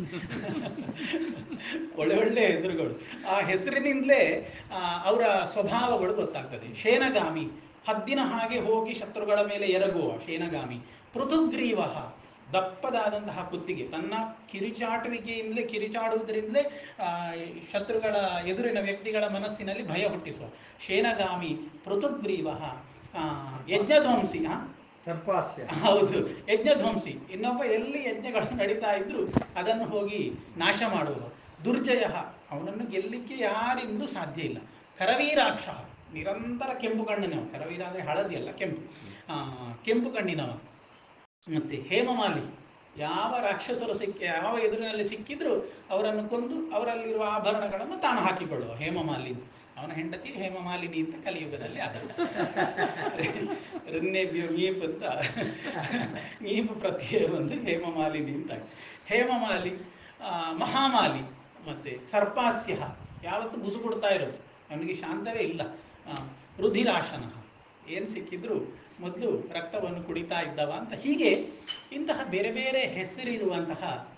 ಒಳ್ಳೆ ಹೆಸರುಗಳು. ಆ ಹೆಸರಿನಿಂದಲೇ ಅವರ ಸ್ವಭಾವಗಳು ಗೊತ್ತಾಗ್ತದೆ. ಶೇನಗಾಮಿ, ಹದ್ದಿನ ಹಾಗೆ ಹೋಗಿ ಶತ್ರುಗಳ ಮೇಲೆ ಎರಗುವ ಶೇನಗಾಮಿ. ಪೃಥುಗ್ರೀವ, ದಪ್ಪದಾದಂತಹ ಕುತ್ತಿಗೆ, ತನ್ನ ಕಿರಿಚಾಡುವುದರಿಂದಲೇ ಶತ್ರುಗಳ ಎದುರಿನ ವ್ಯಕ್ತಿಗಳ ಮನಸ್ಸಿನಲ್ಲಿ ಭಯ ಹುಟ್ಟಿಸುವ ಶೇನಗಾಮಿ, ಪೃಥುಗ್ರೀವ. ಯಜ್ಞಧ್ವಂಸಿ, ಸರ್ಪಾಸ್ಯ, ಹೌದು, ಯಜ್ಞಧ್ವಂಸಿ. ಇನ್ನೊಬ್ಬ ಎಲ್ಲಿ ಯಜ್ಞಗಳು ನಡೀತಾ ಇದ್ರು ಅದನ್ನು ಹೋಗಿ ನಾಶ ಮಾಡುವ. ದುರ್ಜಯ, ಅವನನ್ನು ಗೆಲ್ಲಿಕ್ಕೆ ಯಾರಿಂದೂ ಸಾಧ್ಯ ಇಲ್ಲ. ಕರವೀರಾಕ್ಷ, ನಿರಂತರ ಕೆಂಪು ಕಣ್ಣಿನವ. ಕರವೀರ ಅಂದರೆ ಹಳದಿ ಅಲ್ಲ, ಕೆಂಪು ಕಣ್ಣಿನವ. ಮತ್ತೆ ಹೇಮಮಾಲಿ, ಯಾವ ರಾಕ್ಷಸರು ಯಾವ ಎದುರಿನಲ್ಲಿ ಸಿಕ್ಕಿದ್ರು ಅವರನ್ನು ಕೊಂದು ಅವರಲ್ಲಿರುವ ಆಭರಣಗಳನ್ನು ತಾನು ಹಾಕಿಕೊಳ್ಳುವ ಹೇಮಮಾಲಿನಿ. ಅವನ ಹೆಂಡತಿ ಹೇಮಮಾಲಿನಿ ಅಂತ ಕಲಿಯುಗದಲ್ಲಿ ಆದ ರನ್ನೇಬ್ಯೋ ನೀಪ್ ಅಂತ ನೀಪು ಪ್ರತ್ಯಯ ಬಂದು ಹೇಮಮಾಲಿನಿ ಅಂತ. ಹೇಮಮಾಲಿ, ಮಹಾಮಾಲಿ, ಮತ್ತೆ ಸರ್ಪಾಸ್ಯ, ಯಾವತ್ತು ಬುಸು ಕೊಡ್ತಾ ಇರೋದು, ಅವನಿಗೆ ಶಾಂತವೇ ಇಲ್ಲ. ರುಧಿರಾಶನ, ಏನು ಸಿಕ್ಕಿದ್ರು ಮೊದಲು ರಕ್ತವನ್ನು ಕುಡಿತಾ ಇದ್ದವ ಅಂತ. ಹೀಗೆ ಇಂತಹ ಬೇರೆ ಬೇರೆ ಹೆಸರಿರುವಂತಹ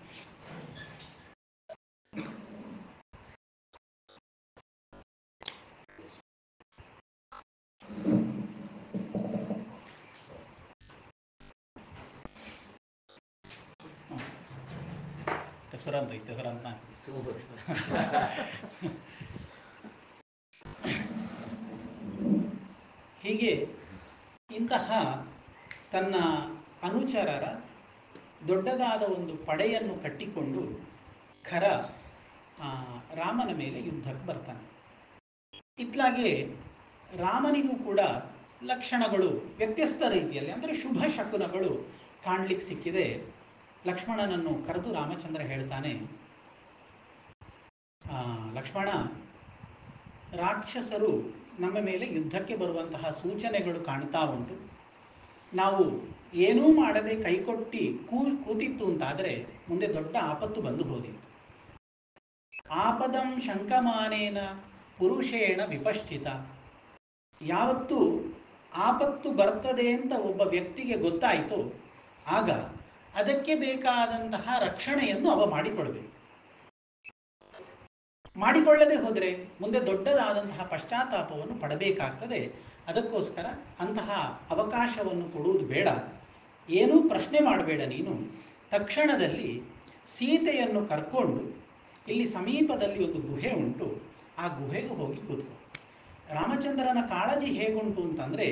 ತೆಸರಂತ ಹೀಗೆ ಇಂತಹ ತನ್ನ ಅನುಚರರ ದೊಡ್ಡದಾದ ಒಂದು ಪಡೆಯನ್ನು ಕಟ್ಟಿಕೊಂಡು ಖರ ರಾಮನ ಮೇಲೆ ಯುದ್ಧಕ್ಕೆ ಬರ್ತಾನೆ. ಇತ್ಲಾಗೆ ರಾಮನಿಗೂ ಕೂಡ ಲಕ್ಷಣಗಳು ವ್ಯತ್ಯಸ್ತ ರೀತಿಯಲ್ಲಿ, ಅಂದರೆ ಶುಭ ಶಕುನಗಳು ಕಾಣಲಿಕ್ಕೆ ಸಿಕ್ಕಿದೆ. ಲಕ್ಷ್ಮಣನನ್ನು ಕರೆದು ರಾಮಚಂದ್ರ ಹೇಳ್ತಾನೆ, ಲಕ್ಷ್ಮಣ, ರಾಕ್ಷಸರು ನಮ್ಮ ಮೇಲೆ ಯುದ್ಧಕ್ಕೆ ಬರುವಂತಹ ಸೂಚನೆಗಳು ಕಾಣ್ತಾ ಉಂಟು. ನಾವು ಏನೂ ಮಾಡದೆ ಕೈಕೊಟ್ಟಿ ಕೂತಿತ್ತು ಅಂತಾದರೆ ಮುಂದೆ ದೊಡ್ಡ ಆಪತ್ತು ಬಂದು ಹೋದಿತ್ತು. ಆಪದಂ ಶಂಕಮಾನೇನ ಪುರುಷೇಣ ವಿಪಶ್ಚಿತ. ಯಾವತ್ತು ಆಪತ್ತು ಬರ್ತದೆ ಅಂತ ಒಬ್ಬ ವ್ಯಕ್ತಿಗೆ ಗೊತ್ತಾಯಿತು, ಆಗ ಅದಕ್ಕೆ ಬೇಕಾದಂತಹ ರಕ್ಷಣೆಯನ್ನು ಅವ ಮಾಡಿಕೊಳ್ಬೇಕು. ಮಾಡಿಕೊಳ್ಳದೆ ಹೋದರೆ ಮುಂದೆ ದೊಡ್ಡದಾದಂತಹ ಪಶ್ಚಾತ್ತಾಪವನ್ನು ಪಡಬೇಕಾಗ್ತದೆ. ಅದಕ್ಕೋಸ್ಕರ ಅಂತಹ ಅವಕಾಶವನ್ನು ಕೊಡುವುದು ಬೇಡ. ಏನೂ ಪ್ರಶ್ನೆ ಮಾಡಬೇಡ, ನೀನು ತಕ್ಷಣದಲ್ಲಿ ಸೀತೆಯನ್ನು ಕರ್ಕೊಂಡು ಇಲ್ಲಿ ಸಮೀಪದಲ್ಲಿ ಒಂದು ಗುಹೆ ಉಂಟು, ಆ ಗುಹೆಗೆ ಹೋಗಿ ಕೂತ್ಕೊ. ರಾಮಚಂದ್ರನ ಕಾಳಜಿ ಹೇಗುಂಟು ಅಂತಂದರೆ,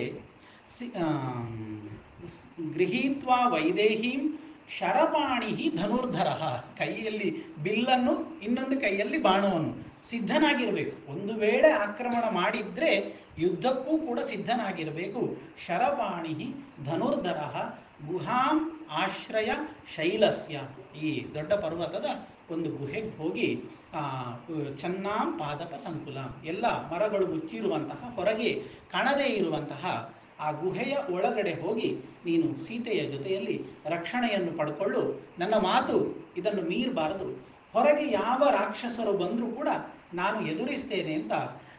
ಗೃಹೀತ್ವಾ ವೈದೇಹೀಂ ಶರಪಾಣಿ ಧನುರ್ಧರ, ಕೈಯಲ್ಲಿ ಬಿಲ್ಲನ್ನು ಇನ್ನೊಂದು ಕೈಯಲ್ಲಿ ಬಾಣವನ್ನು ಸಿದ್ಧನಾಗಿರಬೇಕು. ಒಂದು ವೇಳೆ ಆಕ್ರಮಣ ಮಾಡಿದ್ರೆ ಯುದ್ಧಕ್ಕೂ ಕೂಡ ಸಿದ್ಧನಾಗಿರಬೇಕು. ಶರಪಾಣಿ ಧನುರ್ಧರ ಗುಹಾಂ ಆಶ್ರಯ ಶೈಲಸ್ಯ, ಈ ದೊಡ್ಡ ಪರ್ವತದ ಒಂದು ಗುಹೆಗೆ ಹೋಗಿ ಚೆನ್ನಾಂ ಪಾದಪ ಸಂಕುಲ, ಎಲ್ಲ ಮರಗಳು ಮುಚ್ಚಿರುವಂತಹ, ಹೊರಗೆ ಕಾಣದೇ ಇರುವಂತಹ ಆ ಗುಹೆಯ ಒಳಗಡೆ ಹೋಗಿ ನೀನು ಸೀತೆಯ ಜೊತೆಯಲ್ಲಿ ರಕ್ಷಣೆಯನ್ನು ಪಡ್ಕೊಳ್ಳು, ನನ್ನ ಮಾತು ಇದನ್ನು ಮೀರಬಾರದು, ಹೊರಗೆ ಯಾವ ರಾಕ್ಷಸರು ಬಂದರೂ ಕೂಡ ನಾನು ಎದುರಿಸ್ತೇನೆ ಅಂತ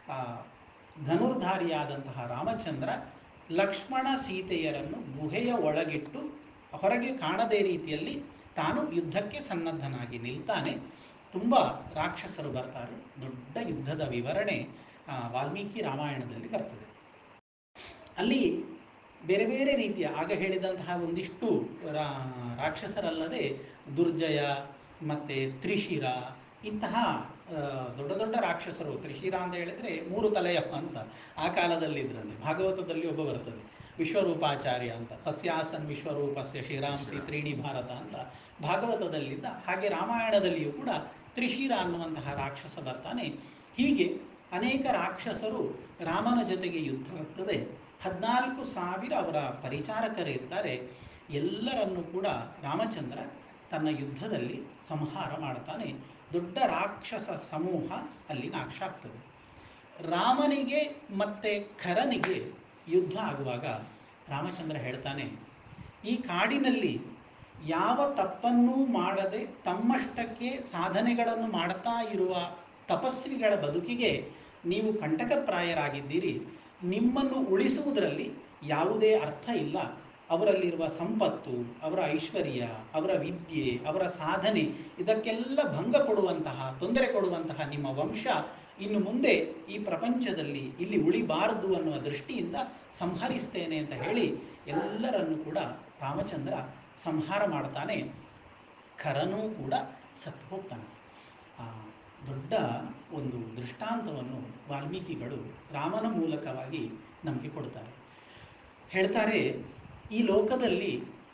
ಧನುರ್ಧಾರಿಯಾದಂತಹ ರಾಮಚಂದ್ರ ಲಕ್ಷ್ಮಣ ಸೀತೆಯರನ್ನು ಗುಹೆಯ ಒಳಗಿಟ್ಟು ಹೊರಗೆ ಕಾಣದೇ ರೀತಿಯಲ್ಲಿ ತಾನು ಯುದ್ಧಕ್ಕೆ ಸನ್ನದ್ಧನಾಗಿ ನಿಲ್ತಾನೆ. ತುಂಬ ರಾಕ್ಷಸರು ಬರ್ತಾರೆ. ದೊಡ್ಡ ಯುದ್ಧದ ವಿವರಣೆ ವಾಲ್ಮೀಕಿ ರಾಮಾಯಣದಲ್ಲಿ ಬರ್ತದೆ. ಅಲ್ಲಿ ಬೇರೆ ಬೇರೆ ರೀತಿಯ ಆಗ ಹೇಳಿದಂತಹ ಒಂದಿಷ್ಟು ರಾಕ್ಷಸರಲ್ಲದೆ ದುರ್ಜಯ ಮತ್ತು ತ್ರಿಶಿರ ಇಂತಹ ದೊಡ್ಡ ದೊಡ್ಡ ರಾಕ್ಷಸರು. ತ್ರಿಶಿರ ಅಂತ ಹೇಳಿದರೆ 3 ತಲೆಯ ಅಂತ ಆ ಕಾಲದಲ್ಲಿ ಇದ್ರಂತೆ. ಭಾಗವತದಲ್ಲಿ ಒಬ್ಬ ಬರ್ತದೆ ವಿಶ್ವರೂಪಾಚಾರ್ಯ ಅಂತ, ತಸ್ಯಾಸನ್ ವಿಶ್ವರೂಪಸ್ಯ ಶಿರಾಂಸಿ ತ್ರೀಣಿ ಭಾರತ ಅಂತ ಭಾಗವತದಲ್ಲಿದ್ದ ಹಾಗೆ ರಾಮಾಯಣದಲ್ಲಿಯೂ ಕೂಡ ತ್ರಿಶಿರ ಅನ್ನುವಂತಹ ರಾಕ್ಷಸ ಬರ್ತಾನೆ. ಹೀಗೆ ಅನೇಕ ರಾಕ್ಷಸರು ರಾಮನ ಜೊತೆಗೆ ಯುದ್ಧ ಆಗ್ತದೆ. 14,000 ಅವರ ಪರಿಚಾರಕರಿರ್ತಾರೆ. ಎಲ್ಲರನ್ನೂ ಕೂಡ ರಾಮಚಂದ್ರ ತನ್ನ ಯುದ್ಧದಲ್ಲಿ ಸಂಹಾರ ಮಾಡ್ತಾನೆ. ದೊಡ್ಡ ರಾಕ್ಷಸ ಸಮೂಹ ಅಲ್ಲಿ ನಾಶ ಆಗ್ತದೆ. ರಾಮನಿಗೆ ಮತ್ತು ಖರನಿಗೆ ಯುದ್ಧ ಆಗುವಾಗ ರಾಮಚಂದ್ರ ಹೇಳ್ತಾನೆ, ಈ ಕಾಡಿನಲ್ಲಿ ಯಾವ ತಪ್ಪನ್ನೂ ಮಾಡದೆ ತಮ್ಮಷ್ಟಕ್ಕೆ ಸಾಧನೆಗಳನ್ನು ಮಾಡ್ತಾ ಇರುವ ತಪಸ್ವಿಗಳ ಬದುಕಿಗೆ ನೀವು ಕಂಟಕಪ್ರಾಯರಾಗಿದ್ದೀರಿ. ನಿಮ್ಮನ್ನು ಉಳಿಸುವುದರಲ್ಲಿ ಯಾವುದೇ ಅರ್ಥ ಇಲ್ಲ. ಅವರಲ್ಲಿರುವ ಸಂಪತ್ತು, ಅವರ ಐಶ್ವರ್ಯ, ಅವರ ವಿದ್ಯೆ, ಅವರ ಸಾಧನೆ ಇದಕ್ಕೆಲ್ಲ ಭಂಗ ಕೊಡುವಂತಹ, ತೊಂದರೆ ಕೊಡುವಂತಹ ನಿಮ್ಮ ವಂಶ ಇನ್ನು ಮುಂದೆ ಈ ಪ್ರಪಂಚದಲ್ಲಿ ಇಲ್ಲಿ ಉಳಿಬಾರದು ಅನ್ನುವ ದೃಷ್ಟಿಯಿಂದ ಸಂಹರಿಸ್ತೇನೆ ಅಂತ ಹೇಳಿ ಎಲ್ಲರನ್ನೂ ಕೂಡ ರಾಮಚಂದ್ರ ಸಂಹಾರ ಮಾಡ್ತಾನೆ. ಖರನೂ ಕೂಡ ಸತ್ತು ಹೋಗ್ತಾನೆ. ದೊಡ್ಡ ಒಂದು ದೃಷ್ಟಾಂತವನ್ನು ವಾಲ್ಮೀಕಿಗಳು ರಾಮನ ಮೂಲಕವಾಗಿ ನಮಗೆ ಕೊಡ್ತಾರೆ. ಹೇಳ್ತಾರೆ, ಈ ಲೋಕದಲ್ಲಿ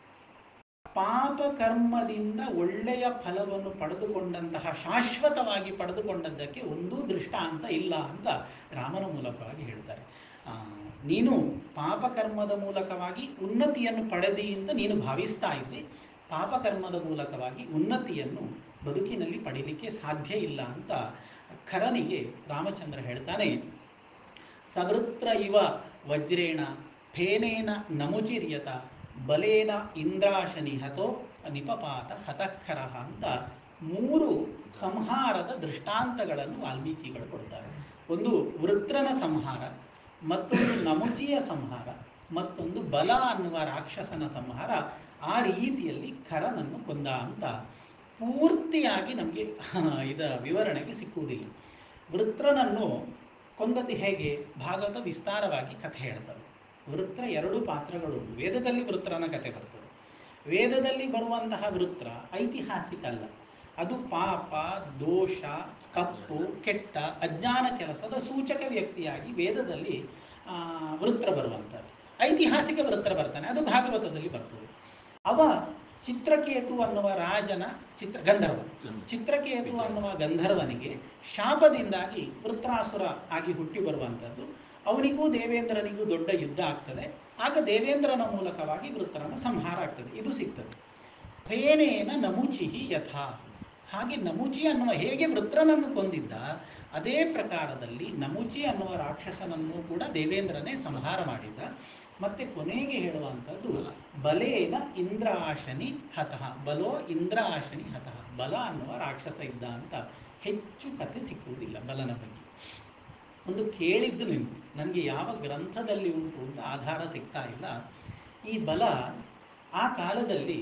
ಪಾಪಕರ್ಮದಿಂದ ಒಳ್ಳೆಯ ಫಲವನ್ನು ಪಡೆದುಕೊಂಡಂತಹ, ಶಾಶ್ವತವಾಗಿ ಪಡೆದುಕೊಂಡದ್ದಕ್ಕೆ ಒಂದೂ ದೃಷ್ಟಾಂತ ಇಲ್ಲ ಅಂತ ರಾಮನ ಮೂಲಕವಾಗಿ ಹೇಳ್ತಾರೆ. ನೀನು ಪಾಪಕರ್ಮದ ಮೂಲಕವಾಗಿ ಉನ್ನತಿಯನ್ನು ಪಡೆದಿ ಅಂತ ನೀನು ಭಾವಿಸ್ತಾ ಇದ್ದಿ. ಪಾಪಕರ್ಮದ ಮೂಲಕವಾಗಿ ಉನ್ನತಿಯನ್ನು ಬದುಕಿನಲ್ಲಿ ಪಡೀಲಿಕ್ಕೆ ಸಾಧ್ಯ ಇಲ್ಲ ಅಂತ ಖರನಿಗೆ ರಾಮಚಂದ್ರ ಹೇಳ್ತಾನೆ. ಸವೃತ್ರ ಇವ ವಜ್ರೇಣ ಫೇನೇನ ನಮುಚಿರ್ಯತ ಬಲೇನ ಇಂದ್ರಾಶನಿ ಹತೋ ನಿಪಪಾತ ಹತಃಖರ ಅಂತ 3 ಸಂಹಾರದ ದೃಷ್ಟಾಂತಗಳನ್ನು ವಾಲ್ಮೀಕಿಗಳು ಕೊಡ್ತಾರೆ. ಒಂದು ವೃತ್ರನ ಸಂಹಾರ, ಮತ್ತೊಂದು ನಮುಚಿಯ ಸಂಹಾರ, ಮತ್ತೊಂದು ಬಲ ಅನ್ನುವ ರಾಕ್ಷಸನ ಸಂಹಾರ. ಆ ರೀತಿಯಲ್ಲಿ ಖರನನ್ನು ಕೊಂದ ಅಂತ ಪೂರ್ತಿಯಾಗಿ ನಮಗೆ ಇದರ ವಿವರಣೆಗೆ ಸಿಕ್ಕುವುದಿಲ್ಲ. ವೃತ್ರನನ್ನು ಕೊಂದದ್ದು ಹೇಗೆ ಭಾಗವತ ವಿಸ್ತಾರವಾಗಿ ಕಥೆ ಹೇಳ್ತಾರೆ. ವೃತ್ರ 2 ಪಾತ್ರಗಳು. ವೇದದಲ್ಲಿ ವೃತ್ರನ ಕಥೆ ಬರ್ತದೆ. ವೇದದಲ್ಲಿ ಬರುವಂತಹ ವೃತ್ರ ಐತಿಹಾಸಿಕ ಅಲ್ಲ, ಅದು ಪಾಪ, ದೋಷ, ತಪ್ಪು, ಕೆಟ್ಟ, ಅಜ್ಞಾನ ಕೆಲಸದ ಸೂಚಕ ವ್ಯಕ್ತಿಯಾಗಿ ವೇದದಲ್ಲಿ ವೃತ್ರ ಬರುವಂಥದ್ದು. ಐತಿಹಾಸಿಕ ವೃತ್ರ ಬರ್ತಾನೆ, ಅದು ಭಾಗವತದಲ್ಲಿ ಬರ್ತದೆ. ಅವ ಚಿತ್ರಕೇತು ಅನ್ನುವ ರಾಜನ ಗಂಧರ್ವ, ಚಿತ್ರಕೇತು ಅನ್ನುವ ಗಂಧರ್ವನಿಗೆ ಶಾಪದಿಂದಾಗಿ ವೃತ್ರಾಸುರ ಆಗಿ ಹುಟ್ಟಿ ಬರುವಂಥದ್ದು. ಅವನಿಗೂ ದೇವೇಂದ್ರನಿಗೂ ದೊಡ್ಡ ಯುದ್ಧ ಆಗ್ತದೆ. ಆಗ ದೇವೇಂದ್ರನ ಮೂಲಕವಾಗಿ ವೃತ್ರನ ಸಂಹಾರ ಆಗ್ತದೆ. ಇದು ಸಿಗ್ತದೆ. ಫೇನೇನ ನಮುಚಿಹಿ ಯಥಾ, ಹಾಗೆ ನಮುಚಿ ಅನ್ನುವ ಹೇಗೆ ವೃತ್ರನನ್ನು ಕೊಂದಿದ್ದ ಅದೇ ಪ್ರಕಾರದಲ್ಲಿ ನಮುಚಿ ಅನ್ನುವ ರಾಕ್ಷಸನನ್ನು ಕೂಡ ದೇವೇಂದ್ರನೇ ಸಂಹಾರ ಮಾಡಿದ್ದ. ಮತ್ತೆ ಕೊನೆಗೆ ಹೇಳುವಂಥದ್ದು ಬಲೇನ ಇಂದ್ರಾಶನಿ ಹತಃ, ಬಲೋ ಇಂದ್ರಾಶನಿ ಹತಃ, ಬಲ ಅನ್ನುವ ರಾಕ್ಷಸ ಇದ್ದ ಅಂತ. ಹೆಚ್ಚು ಕಥೆ ಸಿಕ್ಕುವುದಿಲ್ಲ ಬಲನ ಬಗ್ಗೆ. ಒಂದು ಕೇಳಿದ್ದು ನಿಂತು ನನಗೆ ಯಾವ ಗ್ರಂಥದಲ್ಲಿ ಉಂಟು ಅಂತ ಆಧಾರ ಸಿಗ್ತಾ ಇಲ್ಲ. ಈ ಬಲ ಆ ಕಾಲದಲ್ಲಿ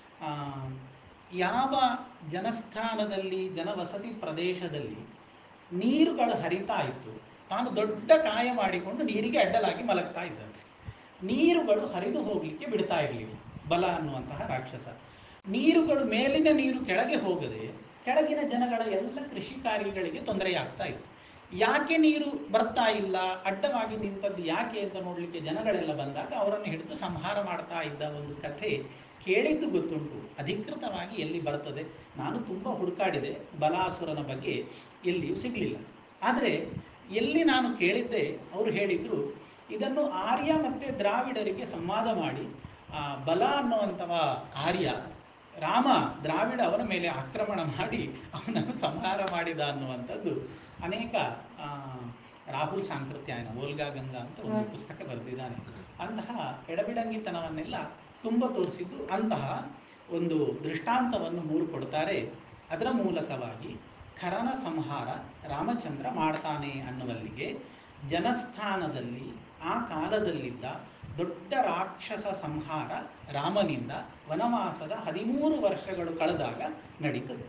ಯಾವ ಜನಸ್ಥಾನದಲ್ಲಿ, ಜನವಸತಿ ಪ್ರದೇಶದಲ್ಲಿ ನೀರುಗಳು ಹರಿತಾ ಇತ್ತು, ತಾನು ದೊಡ್ಡ ಕಾಯ ಮಾಡಿಕೊಂಡು ನೀರಿಗೆ ಅಡ್ಡಲಾಗಿ ಮಲಗ್ತಾ ಇದ್ದಂತೆ. ನೀರುಗಳು ಹರಿದು ಹೋಗಲಿಕ್ಕೆ ಬಿಡ್ತಾ ಇರಲಿಲ್ಲ ಬಲ ಅನ್ನುವಂತಹ ರಾಕ್ಷಸ. ನೀರುಗಳು, ಮೇಲಿನ ನೀರು ಕೆಳಗೆ ಹೋಗದೆ ಕೆಳಗಿನ ಜನಗಳ ಎಲ್ಲ ಕೃಷಿ ಕಾರ್ಯಗಳಿಗೆ ತೊಂದರೆಯಾಗ್ತಾ ಇತ್ತು. ಯಾಕೆ ನೀರು ಬರ್ತಾ ಇಲ್ಲ, ಅಡ್ಡವಾಗಿ ನಿಂತದ್ದು ಯಾಕೆ ಅಂತ ನೋಡಲಿಕ್ಕೆ ಜನಗಳೆಲ್ಲ ಬಂದಾಗ ಅವರನ್ನು ಹಿಡಿದು ಸಂಹಾರ ಮಾಡ್ತಾ ಇದ್ದ ಒಂದು ಕಥೆ ಕೇಳಿದ್ದು ಗೊತ್ತುಂಟು. ಅಧಿಕೃತವಾಗಿ ಎಲ್ಲಿ ಬರ್ತದೆ, ನಾನು ತುಂಬ ಹುಡುಕಾಡಿದೆ, ಬಲಾಸುರನ ಬಗ್ಗೆ ಎಲ್ಲಿಯೂ ಸಿಗಲಿಲ್ಲ. ಆದರೆ ಎಲ್ಲಿ ನಾನು ಕೇಳಿದ್ದೆ, ಅವರು ಹೇಳಿದರು ಇದನ್ನು ಆರ್ಯ ಮತ್ತು ದ್ರಾವಿಡರಿಗೆ ಸಂವಾದ ಮಾಡಿ ಬಲ ಅನ್ನುವಂಥವ ಆರ್ಯ, ರಾಮ ದ್ರಾವಿಡ ಅವನ ಮೇಲೆ ಆಕ್ರಮಣ ಮಾಡಿ ಅವನನ್ನು ಸಂಹಾರ ಮಾಡಿದ ಅನ್ನುವಂಥದ್ದು ಅನೇಕ ರಾಹುಲ್ ಸಾಂಕೃತ್ಯಾಯನ ಓಲ್ಗಾ ಗಂಗಾ ಅಂತ ಒಂದು ಪುಸ್ತಕ ಬರೆದಿದ್ದಾನೆ. ಅಂತಹ ಎಡಬಿಡಂಗಿತನವನ್ನೆಲ್ಲ ತುಂಬ ತೋರಿಸಿದ್ದು ಅಂತಹ ಒಂದು ದೃಷ್ಟಾಂತವನ್ನು ಮೂರು ಕೊಡ್ತಾರೆ. ಅದರ ಮೂಲಕವಾಗಿ ಖರನ ಸಂಹಾರ ರಾಮಚಂದ್ರ ಮಾಡ್ತಾನೆ ಅನ್ನುವಲ್ಲಿಗೆ ಜನಸ್ಥಾನದಲ್ಲಿ ಆ ಕಾಲದಲ್ಲಿದ್ದ ದೊಡ್ಡ ರಾಕ್ಷಸ ಸಂಹಾರ ರಾಮನಿಂದ ವನವಾಸದ 13 ವರ್ಷಗಳು ಕಳೆದಾಗ ನಡೀತದೆ.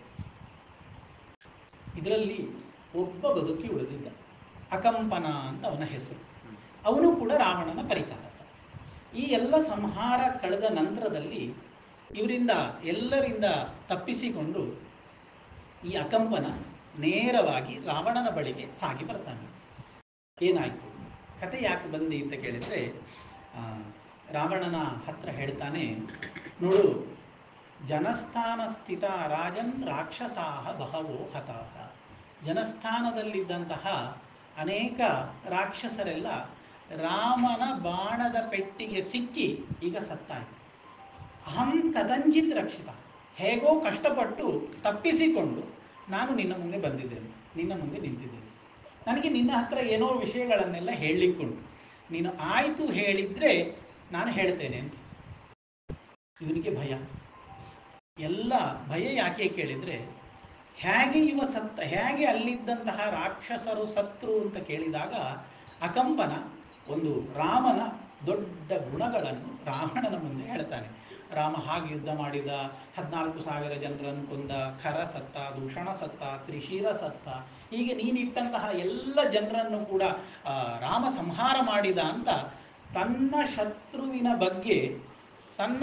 ಇದರಲ್ಲಿ ಒಬ್ಬ ಬದುಕಿ ಉಳಿದಿದ್ದ, ಅಕಂಪನ ಅಂತ ಅವನ ಹೆಸರು. ಅವನು ಕೂಡ ರಾವಣನ ಪರಿಚಾರಕ. ಈ ಎಲ್ಲ ಸಂಹಾರ ಕಳೆದ ನಂತರದಲ್ಲಿ ಎಲ್ಲರಿಂದ ತಪ್ಪಿಸಿಕೊಂಡು ಈ ಅಕಂಪನ ನೇರವಾಗಿ ರಾವಣನ ಬಳಿಗೆ ಸಾಗಿ ಬರ್ತಾನೆ. ಏನಾಯಿತು, ಕತೆ ಯಾಕೆ ಬಂದಿ ಅಂತ ಕೇಳಿದರೆ, ರಾವಣನ ಹತ್ರ ಹೇಳ್ತಾನೆ, ನೋಡು, ಜನಸ್ಥಾನ ಸ್ಥಿತ ರಾಜನ್ ರಾಕ್ಷಸಾಹ ಬಹವೋ ಹತಾಹ. ಜನಸ್ಥಾನದಲ್ಲಿದ್ದಂತಹ ಅನೇಕ ರಾಕ್ಷಸರೆಲ್ಲ ರಾಮನ ಬಾಣದ ಪೆಟ್ಟಿಗೆ ಸಿಕ್ಕಿ ಈಗ ಸತ್ತಾಯಿತು. ಅಹಂ ಕಥಂಚಿತ್ ರಕ್ಷಿತ, ಹೇಗೋ ಕಷ್ಟಪಟ್ಟು ತಪ್ಪಿಸಿಕೊಂಡು ನಾನು ನಿನ್ನ ಮುಂದೆ ಬಂದಿದ್ದೇನೆ, ನಿನ್ನ ಮುಂದೆ ನಿಂತಿದ್ದೇನೆ. ನನಗೆ ನಿನ್ನ ಹತ್ರ ಏನೋ ವಿಷಯಗಳನ್ನೆಲ್ಲ ಹೇಳಲಿಕ್ಕುಂಟು, ನೀನು ಆಯಿತು ಹೇಳಿದರೆ ನಾನು ಹೇಳ್ತೇನೆ ಅಂತ. ಇವನಿಗೆ ಭಯ. ಎಲ್ಲ ಭಯ ಯಾಕೆ ಕೇಳಿದರೆ, ಹೇಗೆ ಇವ ಸತ್ತ, ಹೇಗೆ ಅಲ್ಲಿದ್ದಂತಹ ರಾಕ್ಷಸರು ಸತ್ರು ಅಂತ ಕೇಳಿದಾಗ ಅಕಂಪನ ಒಂದು ರಾಮನ ದೊಡ್ಡ ಗುಣಗಳನ್ನು ರಾವಣನ ಮುಂದೆ ಹೇಳ್ತಾನೆ. ರಾಮ ಹಾಗೆ ಯುದ್ಧ ಮಾಡಿದ, 14,000 ಜನರನ್ನು ಕೊಂದ, ಖರ ಸತ್ತ, ದೂಷಣ ಸತ್ತ, ತ್ರಿಶೀರ ಸತ್ತ, ಹೀಗೆ ನೀನಿಟ್ಟಂತಹ ಎಲ್ಲ ಜನರನ್ನು ಕೂಡ ರಾಮ ಸಂಹಾರ ಮಾಡಿದ ಅಂತ ತನ್ನ ಶತ್ರುವಿನ ಬಗ್ಗೆ, ತನ್ನ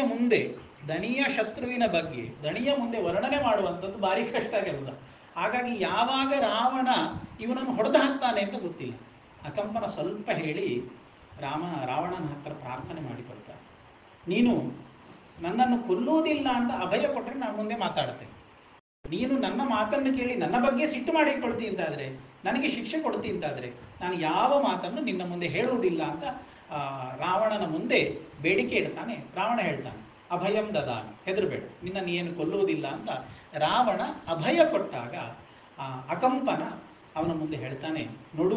ದಣಿಯ ಶತ್ರುವಿನ ಬಗ್ಗೆ ದಣಿಯ ಮುಂದೆ ವರ್ಣನೆ ಮಾಡುವಂಥದ್ದು ಭಾರಿ ಕಷ್ಟ ಕೆಲಸ. ಹಾಗಾಗಿ ಯಾವಾಗ ರಾವಣ ಇವನನ್ನು ಹೊಡೆದು ಹಾಕ್ತಾನೆ ಅಂತ ಗೊತ್ತಿಲ್ಲ. ಅಕಂಪನ ಸ್ವಲ್ಪ ಹೇಳಿ ರಾವಣನ ಹತ್ರ ಪ್ರಾರ್ಥನೆ ಮಾಡಿಕೊಳ್ತಾನೆ, ನೀನು ನನ್ನನ್ನು ಕೊಲ್ಲುವುದಿಲ್ಲ ಅಂತ ಅಭಯ ಕೊಟ್ಟರೆ ನಾನು ಮುಂದೆ ಮಾತಾಡ್ತೇನೆ. ನೀನು ನನ್ನ ಮಾತನ್ನು ಕೇಳಿ ನನ್ನ ಬಗ್ಗೆ ಸಿಟ್ಟು ಮಾಡಿಕೊಳ್ತಿ ಅಂತಾದರೆ, ನನಗೆ ಶಿಕ್ಷೆ ಕೊಡ್ತಿ ಅಂತಾದರೆ, ನಾನು ಯಾವ ಮಾತನ್ನು ನಿನ್ನ ಮುಂದೆ ಹೇಳುವುದಿಲ್ಲ ಅಂತ ರಾವಣನ ಮುಂದೆ ಬೇಡಿಕೆ ಇಡ್ತಾನೆ. ರಾವಣ ಹೇಳ್ತಾನೆ, ಅಭಯಂ ದದಾಮಿ, ಹೆದರಬೇಡ, ನಿನ್ನನ್ನು ಏನು ಕೊಲ್ಲುವುದಿಲ್ಲ ಅಂತ ರಾವಣ ಅಭಯ ಕೊಟ್ಟಾಗ ಅಕಂಪನ ಅವನ ಮುಂದೆ ಹೇಳ್ತಾನೆ, ನೋಡು,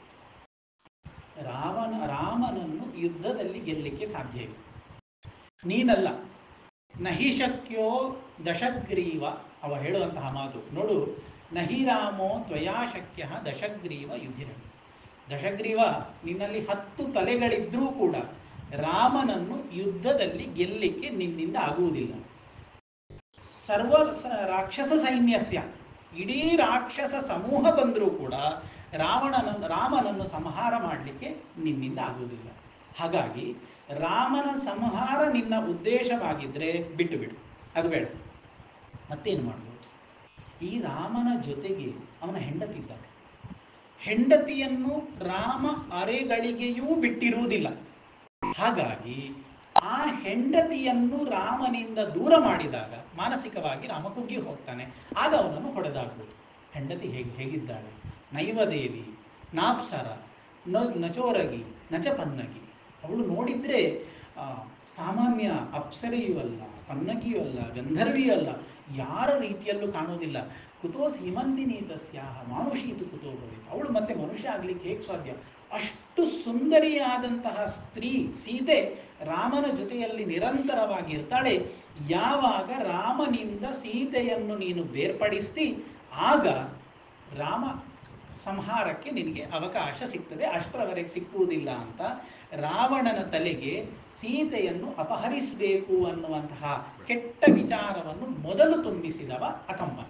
ರಾಮನನ್ನು ಯುದ್ಧದಲ್ಲಿ ಗೆಲ್ಲಲಿಕ್ಕೆ ಸಾಧ್ಯ ಇಲ್ಲ, ನೀನಲ್ಲ. ನಹಿ ಶಕ್ಯೋ ದಶಗ್ರೀವ, ಅವ ಹೇಳುವಂತಹ ಮಾತು ನೋಡು, ನಹಿ ರಾಮೋ ತ್ವಯಾ ಶಕ್ಯ ದಶಗ್ರೀವ ಯುಧಿರ. ದಶಗ್ರೀವ, ನಿನ್ನಲ್ಲಿ 10 ತಲೆಗಳಿದ್ರೂ ಕೂಡ ರಾಮನನ್ನು ಯುದ್ಧದಲ್ಲಿ ಗೆಲ್ಲಿಕ್ಕೆ ನಿನ್ನಿಂದ ಆಗುವುದಿಲ್ಲ. ರಾಕ್ಷಸ ಸೈನ್ಯಸ್ಯ, ಇಡೀ ರಾಕ್ಷಸ ಸಮೂಹ ಬಂದರೂ ಕೂಡ ರಾಮನನ್ನು ಸಂಹಾರ ಮಾಡಲಿಕ್ಕೆ ನಿನ್ನಿಂದ ಆಗುವುದಿಲ್ಲ. ಹಾಗಾಗಿ ರಾಮನ ಸಂಹಾರ ನಿನ್ನ ಉದ್ದೇಶವಾಗಿದ್ದರೆ ಬಿಟ್ಟು ಬಿಡು, ಅದು ಬೇಡ. ಮತ್ತೇನು ಮಾಡ್ಬೋದು? ಈ ರಾಮನ ಜೊತೆಗೆ ಅವನ ಹೆಂಡತಿದ್ದಾಳೆ. ಹೆಂಡತಿಯನ್ನು ರಾಮ ಅರೆಗಳಿಗೆಯೂ ಬಿಟ್ಟಿರುವುದಿಲ್ಲ. ಹಾಗಾಗಿ ಆ ಹೆಂಡತಿಯನ್ನು ರಾಮನಿಂದ ದೂರ ಮಾಡಿದಾಗ ಮಾನಸಿಕವಾಗಿ ರಾಮ ಕುಗ್ಗಿ ಹೋಗ್ತಾನೆ. ಆಗ ಅವನನ್ನು ಹೊಡೆದಾಗ್ಬೋದು. ಹೆಂಡತಿ ಹೇಗಿದ್ದಾಳೆ? ನೈವದೇವಿ, ನಾಪ್ಸರ, ನಚೋರಗಿ, ನಚಪನ್ನಗಿ. ಅವಳು ನೋಡಿದರೆ ಸಾಮಾನ್ಯ ಅಪ್ಸರೆಯೂ ಅಲ್ಲ, ಪನ್ನಗಿಯೂ ಅಲ್ಲ, ಗಂಧರ್ವಿಯೂ ಅಲ್ಲ, ಯಾರ ರೀತಿಯಲ್ಲೂ ಕಾಣೋದಿಲ್ಲ. ಕುತೋ ಸೀಮಂತಿನಿ ತಸ್ಯಾಹ ಮಾನುಷೀತು ಕುತೋ ಭವೇತ್. ಅವಳು ಮತ್ತೆ ಮನುಷ್ಯ ಆಗ್ಲಿಕ್ಕೆ ಹೇಗೆ ಸಾಧ್ಯ? ಅಷ್ಟು ಸುಂದರಿಯಾದಂತಹ ಸ್ತ್ರೀ ಸೀತೆ ರಾಮನ ಜೊತೆಯಲ್ಲಿ ನಿರಂತರವಾಗಿ ಇರ್ತಾಳೆ. ಯಾವಾಗ ರಾಮನಿಂದ ಸೀತೆಯನ್ನು ನೀನು ಬೇರ್ಪಡಿಸ್ತಿ, ಆಗ ರಾಮ ಸಂಹಾರಕ್ಕೆ ನಿನಗೆ ಅವಕಾಶ ಸಿಗ್ತದೆ. ಅಷ್ಟರವರೆಗೆ ಸಿಕ್ಕುವುದಿಲ್ಲ ಅಂತ ರಾವಣನ ತಲೆಗೆ ಸೀತೆಯನ್ನು ಅಪಹರಿಸಬೇಕು ಅನ್ನುವಂತಹ ಕೆಟ್ಟ ವಿಚಾರವನ್ನು ಮೊದಲು ತುಂಬಿಸಿದವ ಅಕಂಪನ.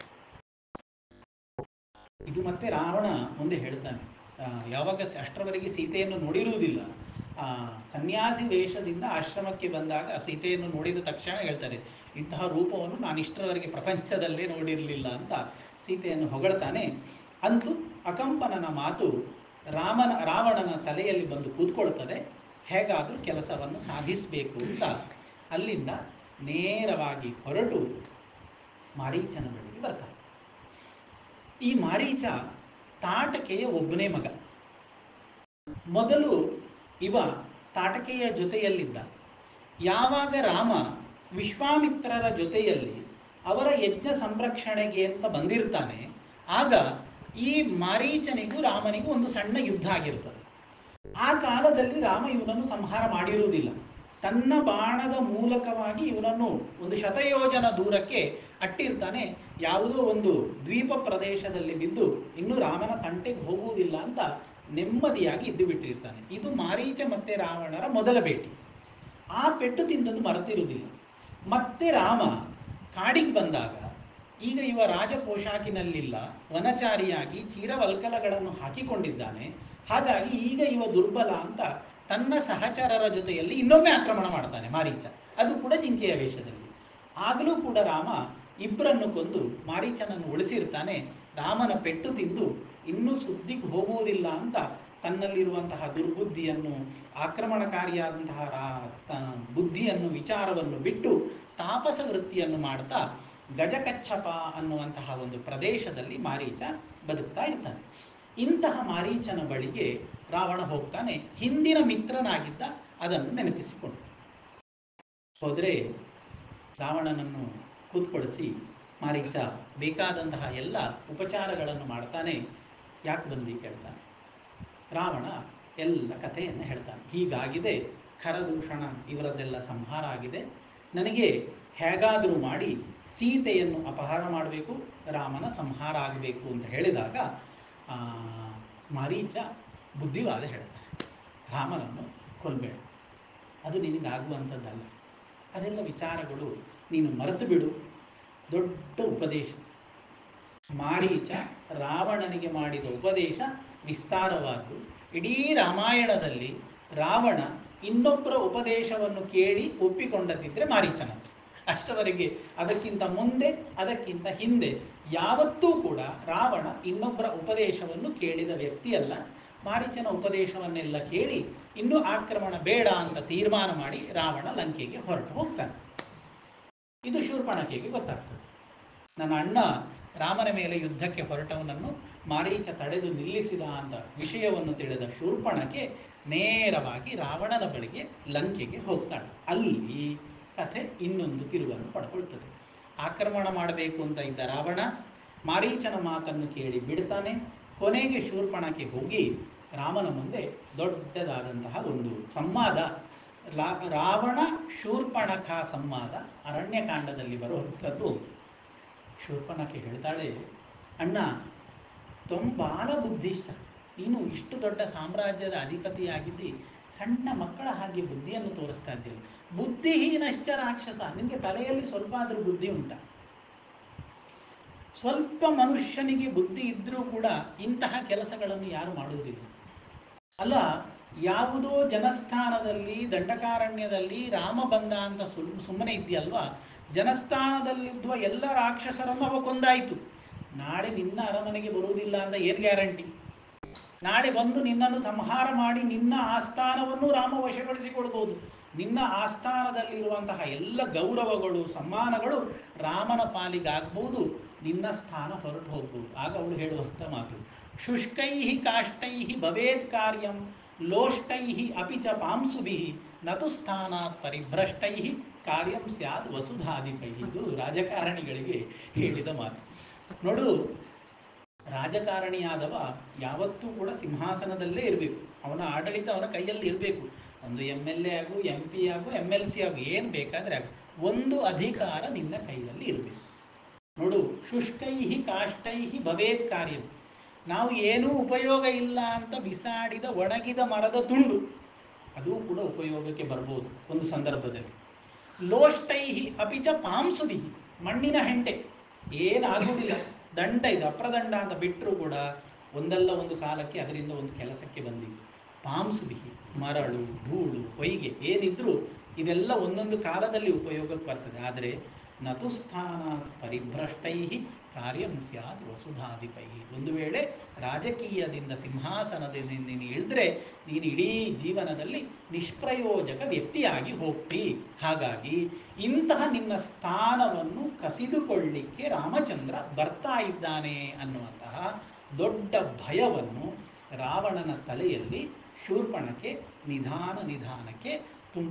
ಇದು ಮತ್ತೆ ರಾವಣ ಮುಂದೆ ಹೇಳ್ತಾನೆ, ಯಾವಾಗ ಅಷ್ಟರವರೆಗೆ ಸೀತೆಯನ್ನು ನೋಡಿರುವುದಿಲ್ಲ, ಸನ್ಯಾಸಿ ವೇಷದಿಂದ ಆಶ್ರಮಕ್ಕೆ ಬಂದಾಗ ಸೀತೆಯನ್ನು ನೋಡಿದ ತಕ್ಷಣ ಹೇಳ್ತಾರೆ, ಇಂತಹ ರೂಪವನ್ನು ನಾನು ಇಷ್ಟರವರೆಗೆ ಪ್ರಪಂಚದಲ್ಲೇ ನೋಡಿರಲಿಲ್ಲ ಅಂತ ಸೀತೆಯನ್ನು ಹೊಗಳ್ತಾನೆ. ಅಂತೂ ಅಕಂಪನನ ಮಾತು ರಾವಣನ ತಲೆಯಲ್ಲಿ ಬಂದು ಕೂತ್ಕೊಳ್ತದೆ. ಹೇಗಾದರೂ ಕೆಲಸವನ್ನು ಸಾಧಿಸಬೇಕು ಅಂತ ಅಲ್ಲಿಂದ ನೇರವಾಗಿ ಹೊರಟು ಮಾರೀಚನ ಬಳಿಗೆ ಬರ್ತಾನೆ. ಈ ಮಾರೀಚ ತಾಟಕೆಯ ಒಬ್ಬನೇ ಮಗ. ಮೊದಲು ಇವ ತಾಟಕೆಯ ಜೊತೆಯಲ್ಲಿದ್ದ. ಯಾವಾಗ ರಾಮ ವಿಶ್ವಾಮಿತ್ರರ ಜೊತೆಯಲ್ಲಿ ಅವರ ಯಜ್ಞ ಸಂರಕ್ಷಣೆಗೆ ಅಂತ ಬಂದಿರ್ತಾನೆ, ಆಗ ಈ ಮಾರೀಚನಿಗೂ ರಾಮನಿಗೂ ಒಂದು ಸಣ್ಣ ಯುದ್ಧ ಆಗಿರ್ತದೆ. ಆ ಕಾಲದಲ್ಲಿ ರಾಮ ಇವನನ್ನು ಸಂಹಾರ ಮಾಡಿರುವುದಿಲ್ಲ. ತನ್ನ ಬಾಣದ ಮೂಲಕವಾಗಿ ಇವನನ್ನು ಒಂದು ಶತಯೋಜನ ದೂರಕ್ಕೆ ಅಟ್ಟಿರ್ತಾನೆ. ಯಾವುದೋ ಒಂದು ದ್ವೀಪ ಪ್ರದೇಶದಲ್ಲಿ ಬಿದ್ದು ಇನ್ನೂ ರಾಮನ ತಂಟೆಗೆ ಹೋಗುವುದಿಲ್ಲ ಅಂತ ನೆಮ್ಮದಿಯಾಗಿ ಇದ್ದು ಬಿಟ್ಟಿರ್ತಾನೆ. ಇದು ಮಾರೀಚ ಮತ್ತೆ ರಾವಣರ ಮೊದಲ ಭೇಟಿ. ಆ ಪೆಟ್ಟು ತಿಂದದ್ದು ಮರೆತಿರುವುದಿಲ್ಲ. ಮತ್ತೆ ರಾಮ ಕಾಡಿಗೆ ಬಂದಾಗ ಈಗ ಇವ ರಾಜ ಪೋಷಾಕಿನಲ್ಲಿಲ್ಲ, ವನಚಾರಿಯಾಗಿ ಚೀರವಲ್ಕಲಗಳನ್ನು ಹಾಕಿಕೊಂಡಿದ್ದಾನೆ. ಹಾಗಾಗಿ ಈಗ ಇವ ದುರ್ಬಲ ಅಂತ ತನ್ನ ಸಹಚರರ ಜೊತೆಯಲ್ಲಿ ಇನ್ನೊಮ್ಮೆ ಆಕ್ರಮಣ ಮಾಡ್ತಾನೆ ಮಾರೀಚ, ಅದು ಕೂಡ ಜಿಂಕೆಯ ವೇಷದಲ್ಲಿ. ಆಗಲೂ ಕೂಡ ರಾಮ ಇಬ್ಬರನ್ನು ಕೊಂದು ಮಾರೀಚನನ್ನು ಉಳಿಸಿರ್ತಾನೆ. ರಾಮನ ಪೆಟ್ಟು ತಿಂದು ಇನ್ನೂ ಸುದ್ದಿಗೆ ಹೋಗುವುದಿಲ್ಲ ಅಂತ ತನ್ನಲ್ಲಿರುವಂತಹ ದುರ್ಬುದ್ಧಿಯನ್ನು, ಆಕ್ರಮಣಕಾರಿಯಾದಂತಹ ಬುದ್ಧಿಯನ್ನು, ವಿಚಾರವನ್ನು ಬಿಟ್ಟು ತಾಪಸ ವೃತ್ತಿಯನ್ನು ಮಾಡ್ತಾ ಗಜಕಚ್ಚಪ ಅನ್ನುವಂತಹ ಒಂದು ಪ್ರದೇಶದಲ್ಲಿ ಮಾರೀಚ ಬದುಕ್ತಾ ಇರ್ತಾನೆ. ಇಂತಹ ಮಾರೀಚನ ಬಳಿಗೆ ರಾವಣ ಹೋಗ್ತಾನೆ. ಹಿಂದಿನ ಮಿತ್ರನಾಗಿದ್ದ ಅದನ್ನು ನೆನಪಿಸಿಕೊಂಡು ಹೋದರೆ ರಾವಣನನ್ನು ಕೂತ್ಕೊಳಿಸಿ ಮಾರೀಚ ಬೇಕಾದಂತಹ ಎಲ್ಲ ಉಪಚಾರಗಳನ್ನು ಮಾಡ್ತಾನೆ. ಯಾಕೆ ಬಂದು ಕೇಳ್ತಾನೆ. ರಾವಣ ಎಲ್ಲ ಕಥೆಯನ್ನು ಹೇಳ್ತಾನೆ. ಹೀಗಾಗಿದೆ, ಖರದೂಷಣ ಇವರದ್ದೆಲ್ಲ ಸಂಹಾರ ಆಗಿದೆ, ನನಗೆ ಹೇಗಾದರೂ ಮಾಡಿ ಸೀತೆಯನ್ನು ಅಪಹಾರ ಮಾಡಬೇಕು, ರಾಮನ ಸಂಹಾರ ಆಗಬೇಕು ಅಂತ ಹೇಳಿದಾಗ ಮಾರೀಚ ಬುದ್ಧಿವಾದ ಹೇಳ್ತಾನೆ. ರಾಮನನ್ನು ಕೊಲ್ಲಬೇಡ, ಅದು ನಿನಗಾಗುವಂಥದ್ದಲ್ಲ, ಅದೆಲ್ಲ ವಿಚಾರಗಳು ನೀನು ಮರೆತು ಬಿಡು. ದೊಡ್ಡ ಉಪದೇಶ. ಮಾರೀಚ ರಾವಣನಿಗೆ ಮಾಡಿದ ಉಪದೇಶ ವಿಸ್ತಾರವಾದ್ದು. ಇಡೀ ರಾಮಾಯಣದಲ್ಲಿ ರಾವಣ ಇನ್ನೊಬ್ಬರ ಉಪದೇಶವನ್ನು ಕೇಳಿ ಒಪ್ಪಿಕೊಂಡದಿದ್ದರೆ ಮಾರೀಚನದ್ದು. ಅಷ್ಟವರೆಗೆ ಅದಕ್ಕಿಂತ ಮುಂದೆ, ಅದಕ್ಕಿಂತ ಹಿಂದೆ ಯಾವತ್ತೂ ಕೂಡ ರಾವಣ ಇನ್ನೊಬ್ಬರ ಉಪದೇಶವನ್ನು ಕೇಳಿದ ವ್ಯಕ್ತಿಯಲ್ಲ. ಮಾರೀಚನ ಉಪದೇಶವನ್ನೆಲ್ಲ ಕೇಳಿ ಇನ್ನೂ ಆಕ್ರಮಣ ಬೇಡ ಅಂತ ತೀರ್ಮಾನ ಮಾಡಿ ರಾವಣ ಲಂಕೆಗೆ ಹೊರಟು ಹೋಗ್ತಾನೆ. ಇದು ಶೂರ್ಪಣಖೆಗೆ ಗೊತ್ತಾಗ್ತದೆ. ನನ್ನ ಅಣ್ಣ ರಾಮನ ಮೇಲೆ ಯುದ್ಧಕ್ಕೆ ಹೊರಟವನನ್ನು ಮಾರೀಚ ತಡೆದು ನಿಲ್ಲಿಸಿದ ಅಂತ ವಿಷಯವನ್ನು ತಿಳಿದ ಶೂರ್ಪಣಖೆ ನೇರವಾಗಿ ರಾವಣನ ಬಳಿಗೆ ಲಂಕೆಗೆ ಹೋಗ್ತಾಳೆ. ಅಲ್ಲಿ ಕಥೆ ಇನ್ನೊಂದು ತಿರುವನ್ನು ಪಡ್ಕೊಳ್ತದೆ. ಆಕ್ರಮಣ ಮಾಡಬೇಕು ಅಂತ ಇದ್ದ ರಾವಣ ಮಾರೀಚನ ಮಾತನ್ನು ಕೇಳಿ ಬಿಡ್ತಾನೆ. ಕೊನೆಗೆ ಶೂರ್ಪಣಖೆ ಹೋಗಿ ರಾಮನ ಮುಂದೆ ದೊಡ್ಡದಾದಂತಹ ಒಂದು ಸಂವಾದ, ರಾವಣ ಶೂರ್ಪಣಖ ಸಂವಾದ ಅರಣ್ಯಕಾಂಡದಲ್ಲಿ ಬರುವಂಥದ್ದು. ಶೂರ್ಪಣಖೆ ಹೇಳ್ತಾಳೆ, ಅಣ್ಣ ಬಾಲ ಬುದ್ಧಿಷ್ಟ, ನೀನು ಇಷ್ಟು ದೊಡ್ಡ ಸಾಮ್ರಾಜ್ಯದ ಅಧಿಪತಿಯಾಗಿದ್ದಿ, ಸಣ್ಣ ಮಕ್ಕಳ ಹಾಗೆ ಬುದ್ಧಿಯನ್ನು ತೋರಿಸ್ತಾ ಇದ್ದೇವೆ. ಬುದ್ಧಿಹೀನಶ್ಚ ರಾಕ್ಷಸ, ನಿನಗೆ ತಲೆಯಲ್ಲಿ ಸ್ವಲ್ಪ ಆದರೂ ಬುದ್ಧಿ ಉಂಟ? ಸ್ವಲ್ಪ ಮನುಷ್ಯನಿಗೆ ಬುದ್ಧಿ ಇದ್ರೂ ಕೂಡ ಇಂತಹ ಕೆಲಸಗಳನ್ನು ಯಾರು ಮಾಡುವುದಿಲ್ಲ. ಅಲ್ಲ, ಯಾವುದೋ ಜನಸ್ಥಾನದಲ್ಲಿ ದಂಡಕಾರಣ್ಯದಲ್ಲಿ ರಾಮ ಬಂದ ಅಂತ ಸುಮ್ಮನೆ ಇದೆಯಲ್ವಾ, ಜನಸ್ಥಾನದಲ್ಲಿದ್ದ ಎಲ್ಲ ರಾಕ್ಷಸರನ್ನು ಅವ ಕೊಂದಾಯಿತು. ನಾಳೆ ನಿನ್ನ ಅರಮನೆಗೆ ಬರುವುದಿಲ್ಲ ಅಂತ ಏನು ಗ್ಯಾರಂಟಿ? ನಾಳೆ ಬಂದು ನಿನ್ನನ್ನು ಸಂಹಾರ ಮಾಡಿ ನಿನ್ನ ಆಸ್ಥಾನವನ್ನು ರಾಮ ವಶಪಡಿಸಿಕೊಳ್ಬಹುದು. ನಿನ್ನ ಆಸ್ಥಾನದಲ್ಲಿರುವಂತಹ ಎಲ್ಲ ಗೌರವಗಳು, ಸಮ್ಮಾನಗಳು ರಾಮನ ಪಾಲಿಗಾಗ್ಬೋದು, ನಿನ್ನ ಸ್ಥಾನ ಹೊರಟು ಹೋಗ್ಬೋದು. ಆಗ ಅವಳು ಹೇಳುವಂಥ ಮಾತು, ಶುಷ್ಕೈ ಕಾಷ್ಟೈ ಭವೇತ್ ಕಾರ್ಯಂ ಲೋಷ್ಟೈ ಅಪಿ ಚ ಪಾಂಸುಭಿ ನತು ಸ್ಥಾನಾತ್ ಪರಿಭ್ರಷ್ಟೈ ಕಾರ್ಯಂ ಸ್ಯಾದ್ ವಸುಧಾಧಿಪೈ. ಇದು ರಾಜಕಾರಣಿಗಳಿಗೆ ಹೇಳಿದ ಮಾತು. ನೋಡು, ರಾಜಕಾರಣಿಯಾದವ ಯಾವತ್ತೂ ಕೂಡ ಸಿಂಹಾಸನದಲ್ಲೇ ಇರಬೇಕು. ಅವನ ಆಡಳಿತ ಅವನ ಕೈಯಲ್ಲಿ ಇರಬೇಕು. ಒಂದು MLA ಆಗು, MP ಆಗು, MLC ಆಗು, ಏನು ಬೇಕಾದರೆ ಆಗು, ಒಂದು ಅಧಿಕಾರ ನಿನ್ನ ಕೈಯಲ್ಲಿ ಇರಬೇಕು. ನೋಡು, ಶುಷ್ಕೈ ಕಾಷ್ಟೈ ಭವೇತ್ ಕಾರ್ಯಂ, ನಾವು ಏನೂ ಉಪಯೋಗ ಇಲ್ಲ ಅಂತ ಬಿಸಾಡಿದ ಒಣಗಿದ ಮರದ ತುಂಡು, ಅದು ಕೂಡ ಉಪಯೋಗಕ್ಕೆ ಬರ್ಬೋದು ಒಂದು ಸಂದರ್ಭದಲ್ಲಿ. ಲೋಷ್ಟೈ ಅಪಿಚ ಪಾಂಸುಭಿ, ಮಣ್ಣಿನ ಹೆಂಟೆ, ಏನಾಗುವುದಿಲ್ಲ, ದಂಡ ಇದು ಅಪ್ರದಂಡ ಅಂತ ಬಿಟ್ಟರೂ ಕೂಡ ಒಂದಲ್ಲ ಒಂದು ಕಾಲಕ್ಕೆ ಅದರಿಂದ ಒಂದು ಕೆಲಸಕ್ಕೆ ಬಂದಿತ್ತು. ಪಾಂಸುಭಿ, ಮರಳು, ಧೂಳು, ಹೊಯ್ಗೆ ಏನಿದ್ರೂ ಇದೆಲ್ಲ ಒಂದೊಂದು ಕಾಲದಲ್ಲಿ ಉಪಯೋಗಕ್ಕೆ ಬರ್ತದೆ. ಆದರೆ ನತುಸ್ಥಾನಾತ್ ಪರಿಭ್ರಷ್ಟೈ ಕಾರ್ಯಂ ಸ್ಯಾತ್ ವಸುಧಾಧಿಪೈ. ಒಂದು ವೇಳೆ ರಾಜಕೀಯದಿಂದ ಸಿಂಹಾಸನದಿಂದ ನೀನು ಇಳಿದ್ರೆ ನೀನು ಇಡೀ ಜೀವನದಲ್ಲಿ ನಿಷ್ಪ್ರಯೋಜಕ ವ್ಯಕ್ತಿಯಾಗಿ ಹೋಗ್ತಿ. ಹಾಗಾಗಿ ಇಂತಹ ನಿನ್ನ ಸ್ಥಾನವನ್ನು ಕಸಿದುಕೊಳ್ಳಿಕ್ಕೆ ರಾಮಚಂದ್ರ ಬರ್ತಾ ಇದ್ದಾನೆ ಅನ್ನುವಂತಹ ದೊಡ್ಡ ಭಯವನ್ನು ರಾವಣನ ತಲೆಯಲ್ಲಿ ಶೂರ್ಪಣಖೆ ನಿಧಾನಕ್ಕೆ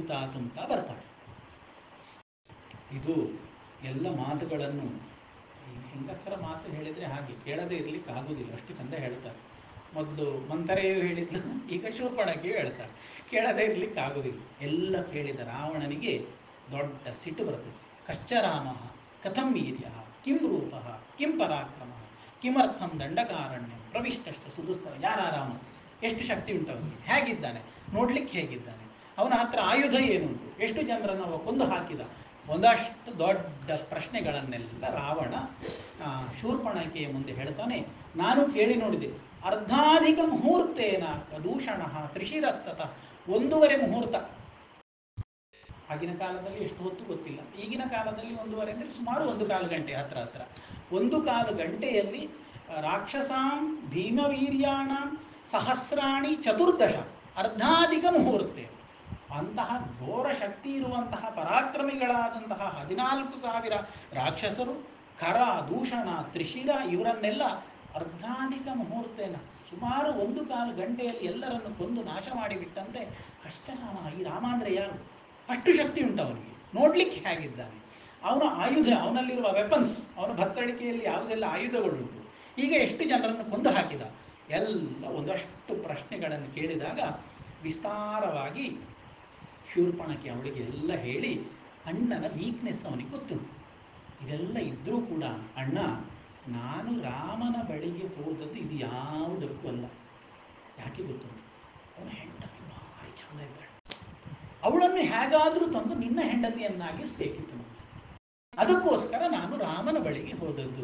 ತುಂಬುತ್ತಾ ಬರ್ತಾಳೆ. ಇದು ಎಲ್ಲ ಮಾತುಗಳನ್ನು ಹೆಂಗಸರ ಮಾತು ಹೇಳಿದರೆ ಹಾಗೆ ಕೇಳದೇ ಇರಲಿಕ್ಕೆ ಆಗುವುದಿಲ್ಲ, ಅಷ್ಟು ಚಂದ ಹೇಳ್ತಾರೆ. ಮೊದಲು ಮಂಥರೆಯೂ ಹೇಳಿದ್ಲು, ಈಗ ಶೂರ್ಪಣಖಿಯೂ ಹೇಳ್ತಾರೆ, ಕೇಳದೇ ಇರಲಿಕ್ಕೆ ಆಗುವುದಿಲ್ಲ. ಎಲ್ಲ ಕೇಳಿದ ರಾವಣನಿಗೆ ದೊಡ್ಡ ಸಿಟ್ಟು ಬರ್ತದೆ. ಕಶ್ಚ ರಾಮ ಕಥಂ ವೀರ್ಯ ಕಿಂ ರೂಪ ಕಿಂ ಪರಾಕ್ರಮ ಕಿಮರ್ಥಂ ದಂಡಕಾರಣ್ಯ ಪ್ರವಿಷ್ಟಷ್ಟು ಸುದುಸ್ತರ. ಯಾರ ರಾಮ, ಎಷ್ಟು ಶಕ್ತಿ ಉಂಟವನಿಗೆ, ಹೇಗಿದ್ದಾನೆ, ನೋಡ್ಲಿಕ್ಕೆ ಹೇಗಿದ್ದಾನೆ, ಅವನ ಹತ್ರ ಆಯುಧ ಏನುಂಟು, ಎಷ್ಟು ಜನರನ್ನು ಅವ ಕೊಂದು ಹಾಕಿದ, ಒಂದಷ್ಟು ದೊಡ್ಡ ಪ್ರಶ್ನೆಗಳನ್ನೆಲ್ಲ ರಾವಣ ಶೂರ್ಪಣಖಿಯ ಮುಂದೆ ಹೇಳ್ತಾನೆ. ನಾನು ಕೇಳಿ ನೋಡಿದೆ, ಅರ್ಧಾಧಿಕ ಮುಹೂರ್ತೇನ ದೂಷಣ ತ್ರಿಶಿರಸ್ತತ, 1.5 ಮುಹೂರ್ತ. ಆಗಿನ ಕಾಲದಲ್ಲಿ ಎಷ್ಟು ಹೊತ್ತು ಗೊತ್ತಿಲ್ಲ, ಈಗಿನ ಕಾಲದಲ್ಲಿ 1.5 ಅಂದರೆ ಸುಮಾರು 1/4 ಗಂಟೆ ಹತ್ರ 1/4 ಗಂಟೆಯಲ್ಲಿ ರಾಕ್ಷಸಾಂ ಭೀಮವೀರ್ಯಾಣ ಸಹಸ್ರಾಣಿ ಚತುರ್ದಶ ಅರ್ಧಾಧಿಕ ಮುಹೂರ್ತೆ. ಅಂತಹ ಘೋರ ಶಕ್ತಿ ಇರುವಂತಹ ಪರಾಕ್ರಮಿಗಳಾದಂತಹ 14,000 ರಾಕ್ಷಸರು, ಖರ, ದೂಷಣ, ತ್ರಿಶಿರ ಇವರನ್ನೆಲ್ಲ ಅರ್ಧಾಧಿಕ ಮುಹೂರ್ತೇನ ಸುಮಾರು 1/4 ಗಂಟೆಯಲ್ಲಿ ಎಲ್ಲರನ್ನು ಕೊಂದು ನಾಶ ಮಾಡಿಬಿಟ್ಟಂತೆ. ಕಷ್ಟರಾಮ, ಈ ರಾಮ ಅಂದರೆ ಯಾರು, ಅಷ್ಟು ಶಕ್ತಿ ಉಂಟು ಅವನಿಗೆ, ನೋಡ್ಲಿಕ್ಕೆ ಹೇಗಿದ್ದಾನೆ, ಅವನ ಆಯುಧ, ಅವನಲ್ಲಿರುವ ವೆಪನ್ಸ್, ಅವನ ಭತ್ತಳಿಕೆಯಲ್ಲಿ ಯಾವುದೆಲ್ಲ ಆಯುಧಗಳುಂಟು, ಈಗ ಎಷ್ಟು ಜನರನ್ನು ಕೊಂದು ಹಾಕಿದ, ಎಲ್ಲ ಒಂದಷ್ಟು ಪ್ರಶ್ನೆಗಳನ್ನು ಕೇಳಿದಾಗ ವಿಸ್ತಾರವಾಗಿ ಶೂರ್ಪಣಖಿ ಅವಳಿಗೆ ಎಲ್ಲ ಹೇಳಿ, ಅಣ್ಣನ ವೀಕ್ನೆಸ್ ಅವನಿಗೆ ಗೊತ್ತು. ಇದೆಲ್ಲ ಇದ್ದರೂ ಕೂಡ ಅಣ್ಣ, ನಾನು ರಾಮನ ಬಳಿಗೆ ಹೋದದ್ದು ಇದು ಯಾವುದಕ್ಕೂ ಅಲ್ಲ. ಯಾಕೆ ಗೊತ್ತು, ಅವನ ಹೆಂಡತಿ ಭಾರಿ ಚಂದ ಇದ್ದಾಳೆ, ಅವಳನ್ನು ಹೇಗಾದರೂ ತಂದು ನಿನ್ನ ಹೆಂಡತಿಯನ್ನಾಗಿಸಬೇಕಿತ್ತು ನನಗೆ, ಅದಕ್ಕೋಸ್ಕರ ನಾನು ರಾಮನ ಬಳಿಗೆ ಹೋದದ್ದು.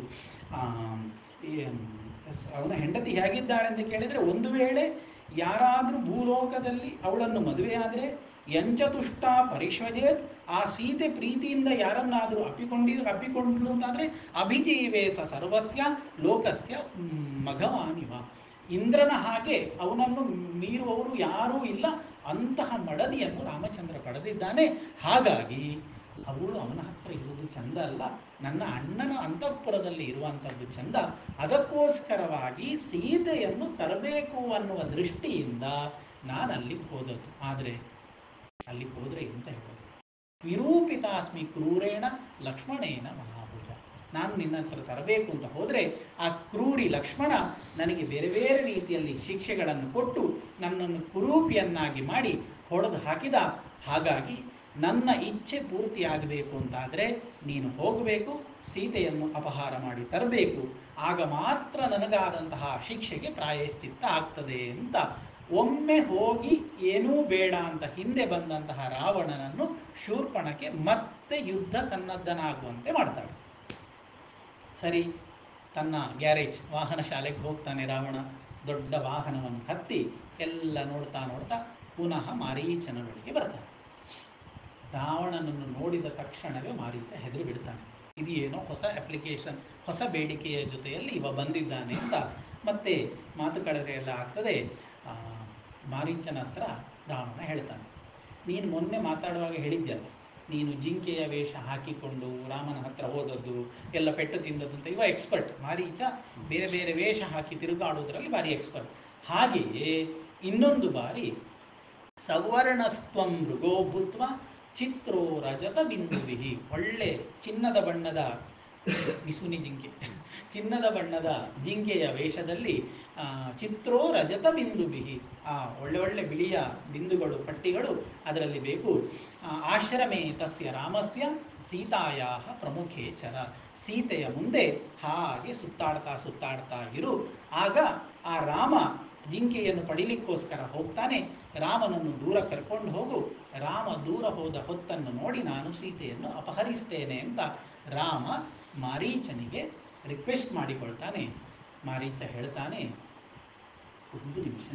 ಅವನ ಹೆಂಡತಿ ಹೇಗಿದ್ದಾಳೆ ಅಂತ ಕೇಳಿದರೆ, ಒಂದು ವೇಳೆ ಯಾರಾದರೂ ಭೂಲೋಕದಲ್ಲಿ ಅವಳನ್ನು ಮದುವೆಯಾದರೆ ಯಂಚತುಷ್ಟ ಪರಿಶ್ವಜೇತ್, ಆ ಸೀತೆ ಪ್ರೀತಿಯಿಂದ ಯಾರನ್ನಾದರೂ ಅಪ್ಪಿಕೊಂಡ್ಲು ಅಂತಾದರೆ ಅಭಿಜೀವೇತ ಸರ್ವಸ್ಯ ಲೋಕಸ್ಯ ಮಘವಾನಿವ, ಇಂದ್ರನ ಹಾಗೆ ಅವನನ್ನು ಮೀರುವವರು ಯಾರೂ ಇಲ್ಲ, ಅಂತಹ ಮಡದಿಯನ್ನು ರಾಮಚಂದ್ರ ಪಡೆದಿದ್ದಾನೆ. ಹಾಗಾಗಿ ಅವಳು ಅವನ ಹತ್ರ ಇರುವುದು ಚಂದ ಅಲ್ಲ, ನನ್ನ ಅಣ್ಣನ ಅಂತಃಪುರದಲ್ಲಿ ಇರುವಂಥದ್ದು ಚಂದ, ಅದಕ್ಕೋಸ್ಕರವಾಗಿ ಸೀತೆಯನ್ನು ತರಬೇಕು ಅನ್ನುವ ದೃಷ್ಟಿಯಿಂದ ನಾನು ಅಲ್ಲಿಗೆ ಹೋದದ್ದು. ಆದರೆ ಅಲ್ಲಿಗೆ ಹೋದರೆ ಎಂತ ಹೇಳೋದು, ವಿರೂಪಿತಾಸ್ಮಿ ಕ್ರೂರೇಣ ಲಕ್ಷ್ಮಣೇನ ಮಹಾಭುಜ, ನಾನು ನಿನ್ನ ಹತ್ರ ತರಬೇಕು ಅಂತ ಹೋದರೆ ಆ ಕ್ರೂರಿ ಲಕ್ಷ್ಮಣ ನನಗೆ ಬೇರೆ ಬೇರೆ ರೀತಿಯಲ್ಲಿ ಶಿಕ್ಷೆಗಳನ್ನು ಕೊಟ್ಟು ನನ್ನನ್ನು ಕುರೂಪಿಯನ್ನಾಗಿ ಮಾಡಿ ಹೊಡೆದು ಹಾಕಿದ. ಹಾಗಾಗಿ ನನ್ನ ಇಚ್ಛೆ ಪೂರ್ತಿಯಾಗಬೇಕು ಅಂತಾದರೆ ನೀನು ಹೋಗಬೇಕು, ಸೀತೆಯನ್ನು ಅಪಹಾರ ಮಾಡಿ ತರಬೇಕು, ಆಗ ಮಾತ್ರ ನನಗಾದಂತಹ ಶಿಕ್ಷೆಗೆ ಪ್ರಾಯಶ್ಚಿತ್ತ ಆಗ್ತದೆ ಅಂತ ಒಮ್ಮೆ ಹೋಗಿ ಏನೂ ಬೇಡ ಅಂತ ಹಿಂದೆ ಬಂದಂತಹ ರಾವಣನನ್ನು ಶೂರ್ಪಣಖಿ ಮತ್ತೆ ಯುದ್ಧ ಸನ್ನದ್ಧನಾಗುವಂತೆ ಮಾಡ್ತಾಳೆ. ಸರಿ, ತನ್ನ ಗ್ಯಾರೇಜ್ ವಾಹನ ಶಾಲೆಗೆ ಹೋಗ್ತಾನೆ ರಾವಣ. ದೊಡ್ಡ ವಾಹನವನ್ನು ಹತ್ತಿ ಎಲ್ಲ ನೋಡ್ತಾ ನೋಡ್ತಾ ಪುನಃ ಮಾರೀಚನ ಬಳಿಗೆ ಬರ್ತಾನೆ. ರಾವಣನನ್ನು ನೋಡಿದ ತಕ್ಷಣವೇ ಮಾರೀಚ ಹೆದರಿ ಬಿಡ್ತಾನೆ. ಇದು ಏನೋ ಹೊಸ ಅಪ್ಲಿಕೇಶನ್, ಹೊಸ ಬೇಡಿಕೆಯ ಜೊತೆಯಲ್ಲಿ ಇವ ಬಂದಿದ್ದಾನೆ ಅಂತ ಮತ್ತೆ ಮಾತುಕತೆ ಎಲ್ಲ ಆಗ್ತದೆ. ಮಾರೀಚನ ಹತ್ರ ರಾವಣ ಹೇಳ್ತಾನೆ, ನೀನು ಮೊನ್ನೆ ಮಾತಾಡುವಾಗ ಹೇಳಿದ್ಯಲ್ಲ, ನೀನು ಜಿಂಕೆಯ ವೇಷ ಹಾಕಿಕೊಂಡು ರಾಮನ ಹತ್ರ ಹೋದದ್ದು, ಎಲ್ಲ ಪೆಟ್ಟು ತಿಂದದ್ದು ಅಂತ. ಇವ ಎಕ್ಸ್ಪರ್ಟ್ ಮಾರೀಚ, ಬೇರೆ ಬೇರೆ ವೇಷ ಹಾಕಿ ತಿರುಗಾಡುವುದರಲ್ಲಿ ಭಾರಿ ಎಕ್ಸ್ಪರ್ಟ್. ಹಾಗೆಯೇ ಇನ್ನೊಂದು ಬಾರಿ ಸವರ್ಣಸ್ತ್ವಂ ಮೃಗೋ ಭೂತ್ವ ಚಿತ್ರೋ ರಜತ ಬಿಂದುವಿಹಿ, ಒಳ್ಳೆ ಚಿನ್ನದ ಬಣ್ಣದ ಮಿಸುನಿ ಜಿಂಕೆ, ಚಿನ್ನದ ಬಣ್ಣದ ಜಿಂಕೆಯ ವೇಷದಲ್ಲಿ ಚಿತ್ರೋ ರಜತ ಬಿಂದುವಿಹಿ, ಒಳ್ಳೆ ಒಳ್ಳೆ ಬಿಳಿಯ ಬಿಂದುಗಳು, ಪಟ್ಟಿಗಳು ಅದರಲ್ಲಿ ಬೇಕು. ಆಶ್ರಮೇ ತಸ್ಯ ರಾಮಸ್ಯ ಸೀತಾಯ ಪ್ರಮುಖೇ ಚರ, ಸೀತೆಯ ಮುಂದೆ ಹಾಗೆ ಸುತ್ತಾಡ್ತಾ ಸುತ್ತಾಡ್ತಾ ಇರು. ಆಗ ಆ ರಾಮ ಜಿಂಕೆಯನ್ನು ಪಡಿಲಿಕ್ಕೋಸ್ಕರ ಹೋಗ್ತಾನೆ, ರಾಮನನ್ನು ದೂರ ಕರ್ಕೊಂಡು ಹೋಗು, ರಾಮ ದೂರ ಹೋದ ಹೊತ್ತನ್ನು ನೋಡಿ ನಾನು ಸೀತೆಯನ್ನು ಅಪಹರಿಸ್ತೇನೆ ಅಂತ ರಾಮ ಮಾರೀಚನಿಗೆ ರಿಕ್ವೆಸ್ಟ್ ಮಾಡಿಕೊಳ್ತಾನೆ. ಮಾರೀಚ ಹೇಳ್ತಾನೆ, ಒಂದು ನಿಮಿಷ,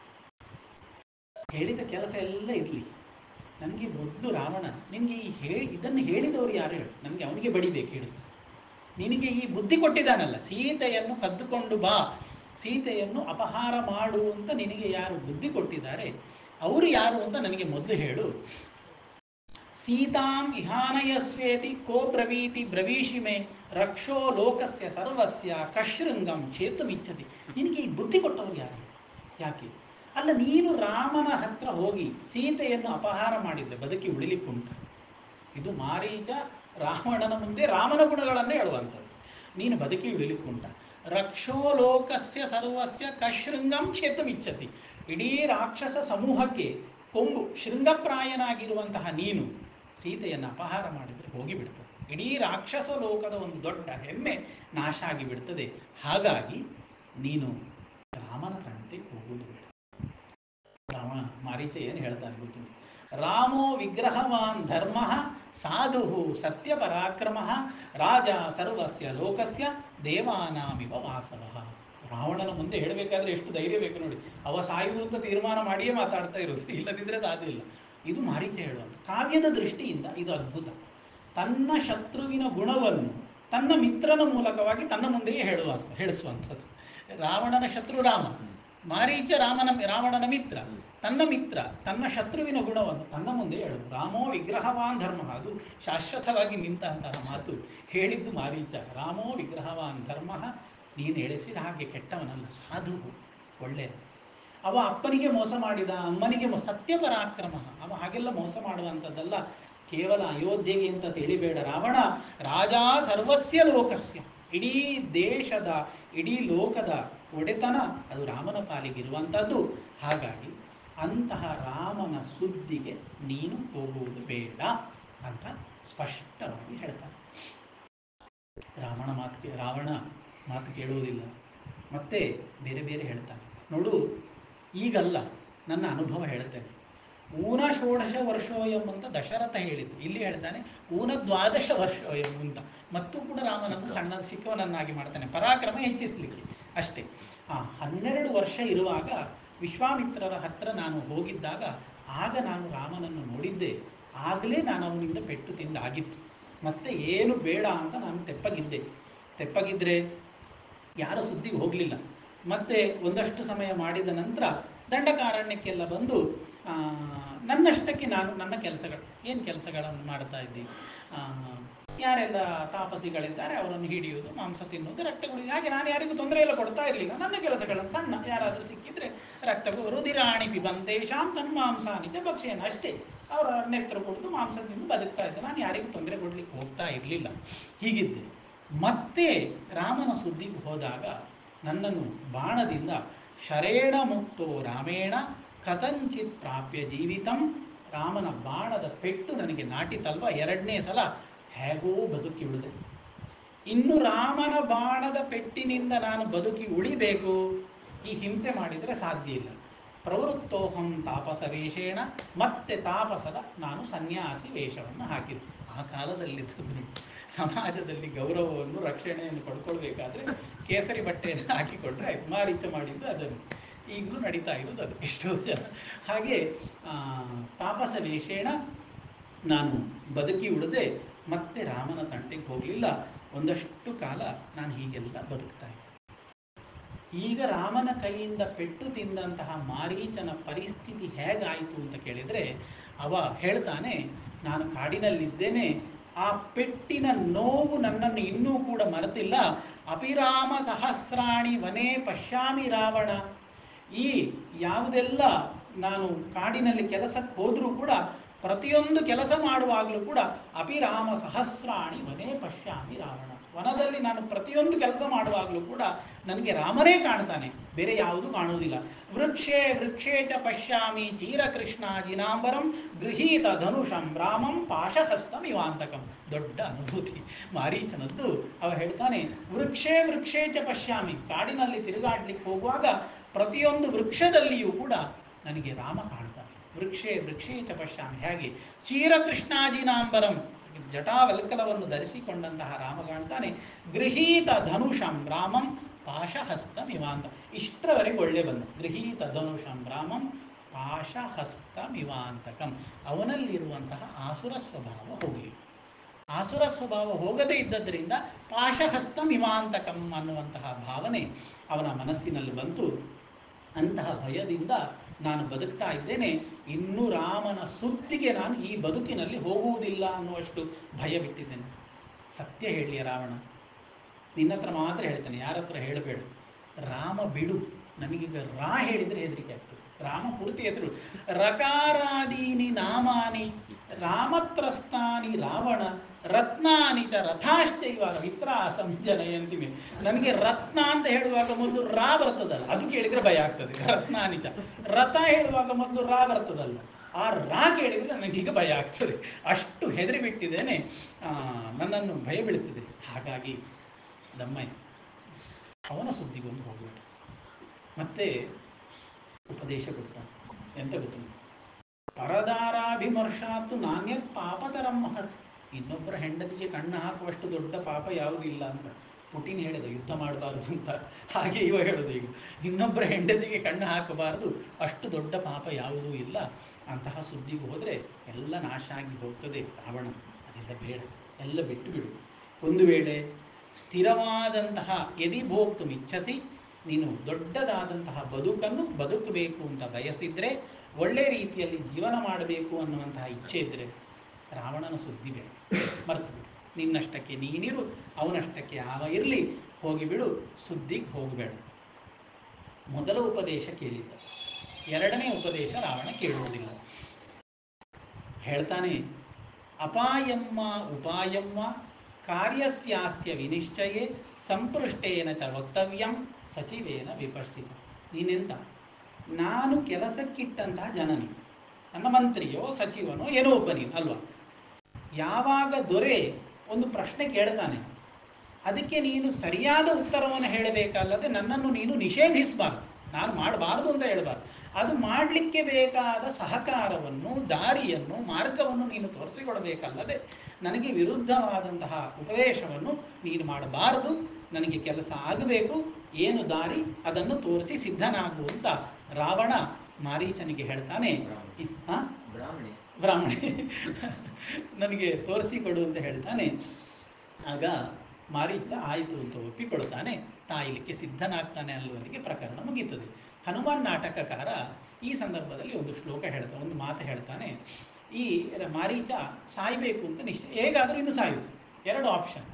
ಹೇಳಿದ ಕೆಲಸ ಎಲ್ಲ ಇರಲಿ, ನನಗೆ ಮೊದಲು ರಾವಣ ನಿನಗೆ ಇದನ್ನು ಹೇಳಿದವರು ಯಾರು ಹೇಳು, ನನಗೆ ಅವನಿಗೆ ಬಡಿಬೇಕು ಹೇಳುತ್ತೆ. ನಿನಗೆ ಈ ಬುದ್ಧಿ ಕೊಟ್ಟಿದ್ದಾನಲ್ಲ, ಸೀತೆಯನ್ನು ಕದ್ದುಕೊಂಡು ಬಾ, ಸೀತೆಯನ್ನು ಅಪಹಾರ ಮಾಡು ಅಂತ ನಿನಗೆ ಯಾರು ಬುದ್ಧಿ ಕೊಟ್ಟಿದ್ದಾರೆ ಅವರು ಯಾರು ಅಂತ ನನಗೆ ಮೊದಲು ಹೇಳು. ಸೀತಾಂ ಇಹಾನಯಸ್ವೇತಿ ಕೋ ಬ್ರವೀತಿ ಬ್ರವೀಷಿಮೆ ರಕ್ಷೋ ಲೋಕಸ್ಯ ಸರ್ವಸ್ಯ ಕಶೃಂಗಂ ಚೇತುಮಿಚ್ಛತಿ. ನಿನಗೆ ಈ ಬುದ್ಧಿ ಕೊಟ್ಟವರು ಯಾರು, ಯಾಕೆ? ಅಲ್ಲ, ನೀನು ರಾಮನ ಹತ್ರ ಹೋಗಿ ಸೀತೆಯನ್ನು ಅಪಹಾರ ಮಾಡಿದರೆ ಬದುಕಿ ಉಳಿಲಿಕ್ಕುಂಟು. ಇದು ಮಾರೀಚ ರಾವಣನ ಮುಂದೆ ರಾಮನ ಗುಣಗಳನ್ನು ಹೇಳುವಂಥದ್ದು. ನೀನು ಬದುಕಿ ಉಳಿಲಿಕ್ಕುಂಟ. ರಕ್ಷೋ ಲೋಕಸ್ಯ ಸರ್ವಸ್ಯ ಕಶೃಂಗಂ ಛೇತುಮಿಚ್ಛತಿ. ಇಡೀ ರಾಕ್ಷಸ ಸಮೂಹಕ್ಕೆ ಕೊಂಬು ಶೃಂಗಪ್ರಾಯನಾಗಿರುವಂತಹ ನೀನು ಸೀತೆಯನ್ನು ಅಪಹಾರ ಮಾಡಿದರೆ ಹೋಗಿಬಿಡ್ತದೆ. ಇಡೀ ರಾಕ್ಷಸ ಲೋಕದ ಒಂದು ದೊಡ್ಡ ಹೆಮ್ಮೆ ನಾಶ ಆಗಿಬಿಡ್ತದೆ. ಹಾಗಾಗಿ ನೀನು ರಾಮನ ತಂಟೆಗೆ ಹೋಗುವುದು ಬೇಡ. ರಾಮ ಮಾರೀಚ ಏನು ಹೇಳ್ತಾನೆ ಗೊತ್ತಿಲ್ಲ. ರಾಮೋ ವಿಗ್ರಹವಾನ್ ಧರ್ಮ ಸಾಧು ಸತ್ಯ ಪರಾಕ್ರಮ ರಾಜ ಸರ್ವಸ್ಯ ಲೋಕಸ್ಯ ದೇವಾನಾಮಿವ ವಾಸವ. ರಾವಣನ ಮುಂದೆ ಹೇಳಬೇಕಾದ್ರೆ ಎಷ್ಟು ಧೈರ್ಯ ಬೇಕು ನೋಡಿ. ಅವ ಸಾಯುವುದು ಅಂತ ತೀರ್ಮಾನ ಮಾಡಿಯೇ ಮಾತಾಡ್ತಾ ಇರೋದು, ಇಲ್ಲದಿದ್ದರೆ ಸಾಧ್ಯ ಇಲ್ಲ. ಇದು ಮಾರೀಚ ಹೇಳುವಂಥ ಕಾವ್ಯದ ದೃಷ್ಟಿಯಿಂದ ಇದು ಅದ್ಭುತ. ತನ್ನ ಶತ್ರುವಿನ ಗುಣವನ್ನು ತನ್ನ ಮಿತ್ರನ ಮೂಲಕವಾಗಿ ತನ್ನ ಮುಂದೆಯೇ ಹೇಳಿಸುವಂಥದ್ದು. ರಾವಣನ ಶತ್ರು ರಾಮ, ಮಾರೀಚ ರಾವಣನ ಮಿತ್ರ, ತನ್ನ ಮಿತ್ರ ತನ್ನ ಶತ್ರುವಿನ ಗುಣವನ್ನು ತನ್ನ ಮುಂದೆ ಹೇಳುವುದು. ರಾಮೋ ವಿಗ್ರಹವಾನ್ ಧರ್ಮ, ಅದು ಶಾಶ್ವತವಾಗಿ ನಿಂತಹ ಮಾತು ಹೇಳಿದ್ದು ಮಾರೀಚ. ರಾಮೋ ವಿಗ್ರಹವಾನ್ ಧರ್ಮ, ನೀನು ಎಳೆಸಿದ ಹಾಗೆ ಕೆಟ್ಟವನಲ್ಲ, ಸಾಧು, ಒಳ್ಳೆಯ. ಅವ ಅಪ್ಪನಿಗೆ ಮೋಸ ಮಾಡಿದ, ಅಮ್ಮನಿಗೆ ಸತ್ಯ ಪರಾಕ್ರಮ, ಅವ ಹಾಗೆಲ್ಲ ಮೋಸ ಮಾಡುವಂಥದ್ದಲ್ಲ. ಕೇವಲ ಅಯೋಧ್ಯೆಗೆ ಅಂತ ತಿಳಿಬೇಡ. ರಾವಣ ರಾಜ ಸರ್ವಸ್ಯ ಲೋಕಸ್ಯ, ಇಡೀ ದೇಶದ ಇಡೀ ಲೋಕದ ಒಡೆತನ ಅದು ರಾಮನ ಪಾಲಿಗಿರುವಂಥದ್ದು. ಹಾಗಾಗಿ ಅಂತಹ ರಾಮನ ಸುದ್ದಿಗೆ ನೀನು ಹೋಗುವುದು ಬೇಡ ಅಂತ ಸ್ಪಷ್ಟವಾಗಿ ಹೇಳ್ತಾನೆ. ರಾವಣ ಮಾತು ಕೇಳುವುದಿಲ್ಲ. ಮತ್ತೆ ಬೇರೆ ಬೇರೆ ಹೇಳ್ತಾನೆ. ನೋಡು, ಈಗಲ್ಲ, ನನ್ನ ಅನುಭವ ಹೇಳ್ತೇನೆ. ಊನ ಷೋಡಶ ವರ್ಷೋಯಂ ಅಂತ ದಶರಥ ಹೇಳಿದ್ದು, ಇಲ್ಲಿ ಹೇಳ್ತಾನೆ ಊನ ದ್ವಾದಶ ವರ್ಷೋಯಂ ಅಂತ. ಮತ್ತು ಕೂಡ ರಾಮನನ್ನು ಸಣ್ಣ ಚಿಕ್ಕವನನ್ನಾಗಿ ಮಾಡ್ತಾನೆ, ಪರಾಕ್ರಮ ಹೆಚ್ಚಿಸಲಿಕ್ಕೆ ಅಷ್ಟೇ. 12 ವರ್ಷ ಇರುವಾಗ ವಿಶ್ವಾಮಿತ್ರರ ಹತ್ರ ನಾನು ಹೋಗಿದ್ದಾಗ ಆಗ ನಾನು ರಾಮನನ್ನು ನೋಡಿದ್ದೆ. ಆಗಲೇ ನಾನು ಅವನಿಂದ ಪೆಟ್ಟು ತಿಂದಾಗಿತ್ತು. ಮತ್ತೆ ಏನು ಬೇಡ ಅಂತ ನಾನು ತೆಪ್ಪಗಿದ್ದರೆ ಯಾರ ಸುದ್ದಿಗೆ ಹೋಗಲಿಲ್ಲ. ಮತ್ತೆ ಒಂದಷ್ಟು ಸಮಯ ಮಾಡಿದ ನಂತರ ದಂಡಕಾರಣ್ಯಕ್ಕೆಲ್ಲ ಬಂದು ನನ್ನಷ್ಟಕ್ಕೆ ನಾನು ನನ್ನ ಏನು ಕೆಲಸಗಳನ್ನು ಮಾಡ್ತಾ ಇದ್ದೀನಿ. ಯಾರೆಲ್ಲ ತಾಪಸಿಗಳಿದ್ದಾರೆ ಅವರನ್ನು ಹಿಡಿಯುವುದು, ಮಾಂಸ ತಿನ್ನುವುದು, ರಕ್ತ ಕುಡಿಯುವುದು, ಹಾಗೆ ನಾನು ಯಾರಿಗೂ ತೊಂದರೆ ಎಲ್ಲ ಕೊಡ್ತಾ ಇರಲಿಲ್ಲ. ನನ್ನ ಕೆಲಸಗಳನ್ನು ಸಣ್ಣ ಯಾರಾದರೂ ಸಿಕ್ಕಿದ್ರೆ ರಕ್ತ ರುಧಿರಾಣಿ ಪಿಬಂತೇಶಾಂ ತನ್ಮಾಂಸಾನಿ ಚ ಭಕ್ಷೇನ, ಅಷ್ಟೇ. ಅವರ ನೆತ್ರ ಕೊಡ್ತು ಮಾಂಸ ತಿಂದು ಬದುಕ್ತಾ ಇದ್ದೆ. ನಾನು ಯಾರಿಗೂ ತೊಂದರೆ ಕೊಡ್ಲಿಕ್ಕೆ ಹೋಗ್ತಾ ಇರಲಿಲ್ಲ. ಹೀಗಿದ್ದೆ. ಮತ್ತೆ ರಾಮನ ಸುದ್ದಿಗೆ ಹೋದಾಗ ನನ್ನನ್ನು ಬಾಣದಿಂದ ಶರೇಣ ಮುಕ್ತೋ ರಾಮೇಣ ಕಥಂಚಿತ್ ಪ್ರಾಪ್ಯ ಜೀವಿತಂ, ರಾಮನ ಬಾಣದ ಪೆಟ್ಟು ನನಗೆ ನಾಟಿತಲ್ವ, 2ನೇ ಸಲ ಹೇಗೋ ಬದುಕಿ ಉಳಿದೆ. ಇನ್ನು ರಾಮನ ಬಾಣದ ಪೆಟ್ಟಿನಿಂದ ನಾನು ಬದುಕಿ ಉಳಿಬೇಕು, ಈ ಹಿಂಸೆ ಮಾಡಿದರೆ ಸಾಧ್ಯ ಇಲ್ಲ. ಪ್ರವೃತ್ತೋಹಂ ತಾಪಸ ವೇಷೇಣ, ಮತ್ತೆ ತಾಪಸದ ನಾನು ಸನ್ಯಾಸಿ ವೇಷವನ್ನು ಹಾಕಿದೆ. ಆ ಕಾಲದಲ್ಲಿದ್ದು ಸಮಾಜದಲ್ಲಿ ಗೌರವವನ್ನು ರಕ್ಷಣೆಯನ್ನು ಪಡ್ಕೊಳ್ಬೇಕಾದ್ರೆ ಕೇಸರಿ ಬಟ್ಟೆಯನ್ನು ಹಾಕಿಕೊಂಡ್ರೆ ಆಯ್ತು. ಮಾರೀಚ ಮಾಡಿದ್ದು ಅದನ್ನು, ಈಗಲೂ ನಡೀತಾ ಇರೋದು ಅದು ಎಷ್ಟೋ ಜನ. ಹಾಗೆ ತಾಪಸ ವೇಷೇಣ ನಾನು ಬದುಕಿ ಉಳಿದೆ. ಮತ್ತೆ ರಾಮನ ತಂಟೆಗೆ ಹೋಗಲಿಲ್ಲ. ಒಂದಷ್ಟು ಕಾಲ ನಾನು ಹೀಗೆಲ್ಲ ಬದುಕ್ತಾ ಇದ್ದೆ. ಈಗ ರಾಮನ ಕೈಯಿಂದ ಪೆಟ್ಟು ತಿಂದಂತಹ ಮಾರೀಚನ ಪರಿಸ್ಥಿತಿ ಹೇಗಾಯಿತು ಅಂತ ಕೇಳಿದರೆ, ಅವ ಹೇಳ್ತಾನೆ, ನಾನು ಕಾಡಿನಲ್ಲಿದ್ದೇನೆ, ಆ ಪೆಟ್ಟಿನ ನೋವು ನನ್ನನ್ನು ಇನ್ನೂ ಕೂಡ ಮರೆತಿಲ್ಲ. ಅಪಿರಾಮ ಸಹಸ್ರಾಣಿ ವನೇ ಪಶ್ಯಾಮಿ ರಾವಣ. ಈ ಯಾವುದೆಲ್ಲ ನಾನು ಕಾಡಿನಲ್ಲಿ ಕೆಲಸಕ್ಕೆ ಹೋದರೂ ಕೂಡ, ಪ್ರತಿಯೊಂದು ಕೆಲಸ ಮಾಡುವಾಗಲೂ ಕೂಡ ಅಪಿರಾಮ ಸಹಸ್ರಾಣಿ ವನೇ ಪಶ್ಯಾಮಿ ರಾವಣ. ವನದಲ್ಲಿ ನಾನು ಪ್ರತಿಯೊಂದು ಕೆಲಸ ಮಾಡುವಾಗಲೂ ಕೂಡ ನನಗೆ ರಾಮನೇ ಕಾಣ್ತಾನೆ, ಬೇರೆ ಯಾವುದೂ ಕಾಣುವುದಿಲ್ಲ. ವೃಕ್ಷೇ ವೃಕ್ಷೇ ಚ ಪಶ್ಯಾಮಿ ಚೀರಕೃಷ್ಣಾಜಿನಾಂಬರಂ ಗೃಹೀತ ಧನುಷಂ ರಾಮಂ ಪಾಶಹಸ್ತಂ ಇವಾಂತಕಂ. ದೊಡ್ಡ ಅನುಭೂತಿ ಮಾರೀಚನದ್ದು. ಅವ ಹೇಳ್ತಾನೆ, ವೃಕ್ಷೇ ವೃಕ್ಷೇ ಚ ಪಶ್ಯಾಮಿ, ಕಾಡಿನಲ್ಲಿ ತಿರುಗಾಡ್ಲಿಕ್ಕೆ ಹೋಗುವಾಗ ಪ್ರತಿಯೊಂದು ವೃಕ್ಷದಲ್ಲಿಯೂ ಕೂಡ ನನಗೆ ರಾಮ ಕಾಣ್ತಾನೆ. ವೃಕ್ಷೇ ವೃಕ್ಷೇ ಚ ಪಶ್ಯಾಮಿ, ಹೇಗೆ ಚೀರಕೃಷ್ಣಾಜಿನಾಂಬರಂ, ಜಟಾವಲ್ಕಲವನ್ನು ಧರಿಸಿಕೊಂಡಂತಹ ರಾಮ ಕಾಣ್ತಾನೆ. ಗೃಹೀತ ಧನುಷಂ ರಾಮಂ ಪಾಶಹಸ್ತಮಿವಾಂತ. ಇಷ್ಟರವರೆಗೆ ಒಳ್ಳೆ ಬಂದ. ಗೃಹೀತ ಧನುಷಂ ರಾಮಂ ಪಾಶಹಸ್ತಮಿವಾಂತಕಂ. ಅವನಲ್ಲಿರುವಂತಹ ಆಸುರ ಸ್ವಭಾವ ಹೋಗಲಿ. ಆಸುರ ಸ್ವಭಾವ ಹೋಗದೇ ಇದ್ದದ್ರಿಂದ ಪಾಶಹಸ್ತಮಿವಾಂತಕಂ ಅನ್ನುವಂತಹ ಭಾವನೆ ಅವನ ಮನಸ್ಸಿನಲ್ಲಿ ಬಂತು. ಅಂತಹ ಭಯದಿಂದ ನಾನು ಬದುಕ್ತಾ ಇದ್ದೇನೆ. ಇನ್ನೂ ರಾಮನ ಸುದ್ದಿಗೆ ನಾನು ಈ ಬದುಕಿನಲ್ಲಿ ಹೋಗುವುದಿಲ್ಲ ಅನ್ನುವಷ್ಟು ಭಯ ಬಿಟ್ಟಿದ್ದೇನೆ. ಸತ್ಯ ಹೇಳಿಯ ರಾವಣ, ನಿನ್ನ ಹತ್ರ ಮಾತ್ರ ಹೇಳ್ತೇನೆ, ಯಾರ ಹತ್ರ ಹೇಳಬೇಡ. ರಾಮ ಬಿಡು. ನಮಗೀಗ ರಾ ಹೇಳಿದರೆ ಹೆದರಿಕೆ ಆಗ್ತದೆ. ರಾಮ ಪೂರ್ತಿ ಹೆಸರು ರಕಾರಾದೀನಿ ನಾಮಾನಿ ರಾಮತ್ರಸ್ತಾನಿ ರಾವಣ ರತ್ನಾನಿಚ ರಥಾಶ್ಚೈವ ವಿತ್ರ ಸಂಜನಯಂತಿಮೆ. ನನಗೆ ರತ್ನ ಅಂತ ಹೇಳುವಾಗ ಮೊದಲು ರಾ ಬರ್ತದಲ್ಲ, ಅದು ಕೇಳಿದ್ರೆ ಭಯ ಆಗ್ತದೆ. ರತ್ನಾನಿಚ ರಥ ಹೇಳುವಾಗ ಮೊದಲು ರಾ ಬರ್ತದಲ್ಲ, ಆ ರಾ ಕೇಳಿದ್ರೆ ನನಗೀಗ ಭಯ ಆಗ್ತದೆ. ಅಷ್ಟು ಹೆದರಿ ಬಿಟ್ಟಿದ್ದೇನೆ, ನನ್ನನ್ನು ಭಯ ಬೀಳಿಸಿದೆ. ಹಾಗಾಗಿ ದಮ್ಮಯ್ಯ ಅವನ ಸುದ್ದಿಗೊಂದು ಹೋಗಬೇಡ. ಮತ್ತೆ ಉಪದೇಶ ಕೊಡ್ತಾನೆ. ಎಂತ ಗೊತ್ತು, ಪರದಾರಾಭಿಮರ್ಶಾತ್ತು ನಾಣ್ಯತ್ ಪಾಪತರಂ ಮಹತ್. ಇನ್ನೊಬ್ಬರ ಹೆಂಡತಿಗೆ ಕಣ್ಣು ಹಾಕುವಷ್ಟು ದೊಡ್ಡ ಪಾಪ ಯಾವುದೂ ಇಲ್ಲ ಅಂತ ಪುಟಿನ್ ಹೇಳಿದ, ಯುದ್ಧ ಮಾಡಬಾರ್ದು ಅಂತ. ಹಾಗೆ ಇವ ಹೇಳೋದು ಈಗ, ಇನ್ನೊಬ್ಬರ ಹೆಂಡತಿಗೆ ಕಣ್ಣು ಹಾಕಬಾರ್ದು, ಅಷ್ಟು ದೊಡ್ಡ ಪಾಪ ಯಾವುದೂ ಇಲ್ಲ. ಅಂತಹ ಸುದ್ದಿಗೆ ಹೋದರೆ ಎಲ್ಲ ನಾಶ ಆಗಿ ಹೋಗ್ತದೆ ರಾವಣ. ಅದೆಲ್ಲ ಬೇಡ, ಎಲ್ಲ ಬಿಟ್ಟು ಬಿಡು. ಒಂದು ವೇಳೆ ಸ್ಥಿರವಾದಂತಹ ಯದಿ ಭೋಕ್ತು ಇಚ್ಛಸಿ, ನೀನು ದೊಡ್ಡದಾದಂತಹ ಬದುಕನ್ನು ಬದುಕಬೇಕು ಅಂತ ಬಯಸಿದರೆ, ಒಳ್ಳೆ ರೀತಿಯಲ್ಲಿ ಜೀವನ ಮಾಡಬೇಕು ಅನ್ನುವಂತಹ ಇಚ್ಛೆ ಇದ್ದರೆ ರಾವಣನ ಸುದ್ದಿ ಬೇಡ, ಮರ್ತು ಬಿಡು. ನಿನ್ನಷ್ಟಕ್ಕೆ ನೀನಿರು, ಅವನಷ್ಟಕ್ಕೆ ಅವ ಇರಲಿ, ಹೋಗಿಬಿಡು, ಸುದ್ದಿಗೆ ಹೋಗಬೇಡ. ಮೊದಲ ಉಪದೇಶ ಕೇಳಿದ್ದ, ಎರಡನೇ ಉಪದೇಶ ರಾವಣ ಕೇಳುವುದಿಲ್ಲ. ಹೇಳ್ತಾನೆ, ಅಪಾಯಮ್ಮ ಉಪಾಯಮ್ಮ ಕಾರ್ಯಸ್ಯಾಸ್ಯ ವಿನಿಶ್ಚಯೇ ಸಂಪೃಷ್ಟೇನ ಚ ವಕ್ತವ್ಯಂ ಸಚಿವೇನ ವಿಪಶ್ಚಿತ. ನೀನೆಂತ, ನಾನು ಕೆಲಸಕ್ಕಿಟ್ಟಂತಹ ಜನನಿ, ನನ್ನ ಮಂತ್ರಿಯೋ ಸಚಿವನೋ ಏನೋ ಒಬ್ಬ ನೀನು ಅಲ್ವಾ. ಯಾವಾಗ ದೊರೆ ಒಂದು ಪ್ರಶ್ನೆ ಕೇಳ್ತಾನೆ, ಅದಕ್ಕೆ ನೀನು ಸರಿಯಾದ ಉತ್ತರವನ್ನು ಹೇಳಬೇಕಲ್ಲದೆ ನನ್ನನ್ನು ನೀನು ನಿಷೇಧಿಸಬಾರ್ದು, ನಾನು ಮಾಡಬಾರ್ದು ಅಂತ ಹೇಳಬಾರ್ದು. ಅದು ಮಾಡಲಿಕ್ಕೆ ಬೇಕಾದ ಸಹಕಾರವನ್ನು, ದಾರಿಯನ್ನು, ಮಾರ್ಗವನ್ನು ನೀನು ತೋರಿಸಿಕೊಡಬೇಕಲ್ಲದೆ ನನಗೆ ವಿರುದ್ಧವಾದಂತಹ ಉಪದೇಶವನ್ನು ನೀನು ಮಾಡಬಾರದು. ನನಗೆ ಕೆಲಸ ಆಗಬೇಕು, ಏನು ದಾರಿ ಅದನ್ನು ತೋರಿಸಿ ಸಿದ್ಧನಾಗು ಅಂತ ರಾವಣ ಮಾರೀಚನಿಗೆ ಹೇಳ್ತಾನೆ. ಬ್ರಾಹ್ಮಣಿ ನನಗೆ ತೋರಿಸಿಕೊಡು ಅಂತ ಹೇಳ್ತಾನೆ. ಆಗ ಮಾರೀಚ ಆಯಿತು ಅಂತ ಒಪ್ಪಿಕೊಳ್ತಾನೆ, ತಾಯಿಲಿಕ್ಕೆ ಸಿದ್ಧನಾಗ್ತಾನೆ. ಅಲ್ಲಿವರೆಗೆ ಪ್ರಕರಣ ಮುಗೀತದೆ. ಹನುಮಾನ್ ನಾಟಕಕಾರ ಈ ಸಂದರ್ಭದಲ್ಲಿ ಒಂದು ಶ್ಲೋಕ ಹೇಳ್ತಾನೆ, ಒಂದು ಮಾತು ಹೇಳ್ತಾನೆ. ಈ ಮಾರೀಚ ಸಾಯಬೇಕು ಅಂತ ನಿಶ್ಚಯ, ಹೇಗಾದರೂ ಇನ್ನು ಸಾಯುವುದು. ಎರಡು ಆಪ್ಷನ್,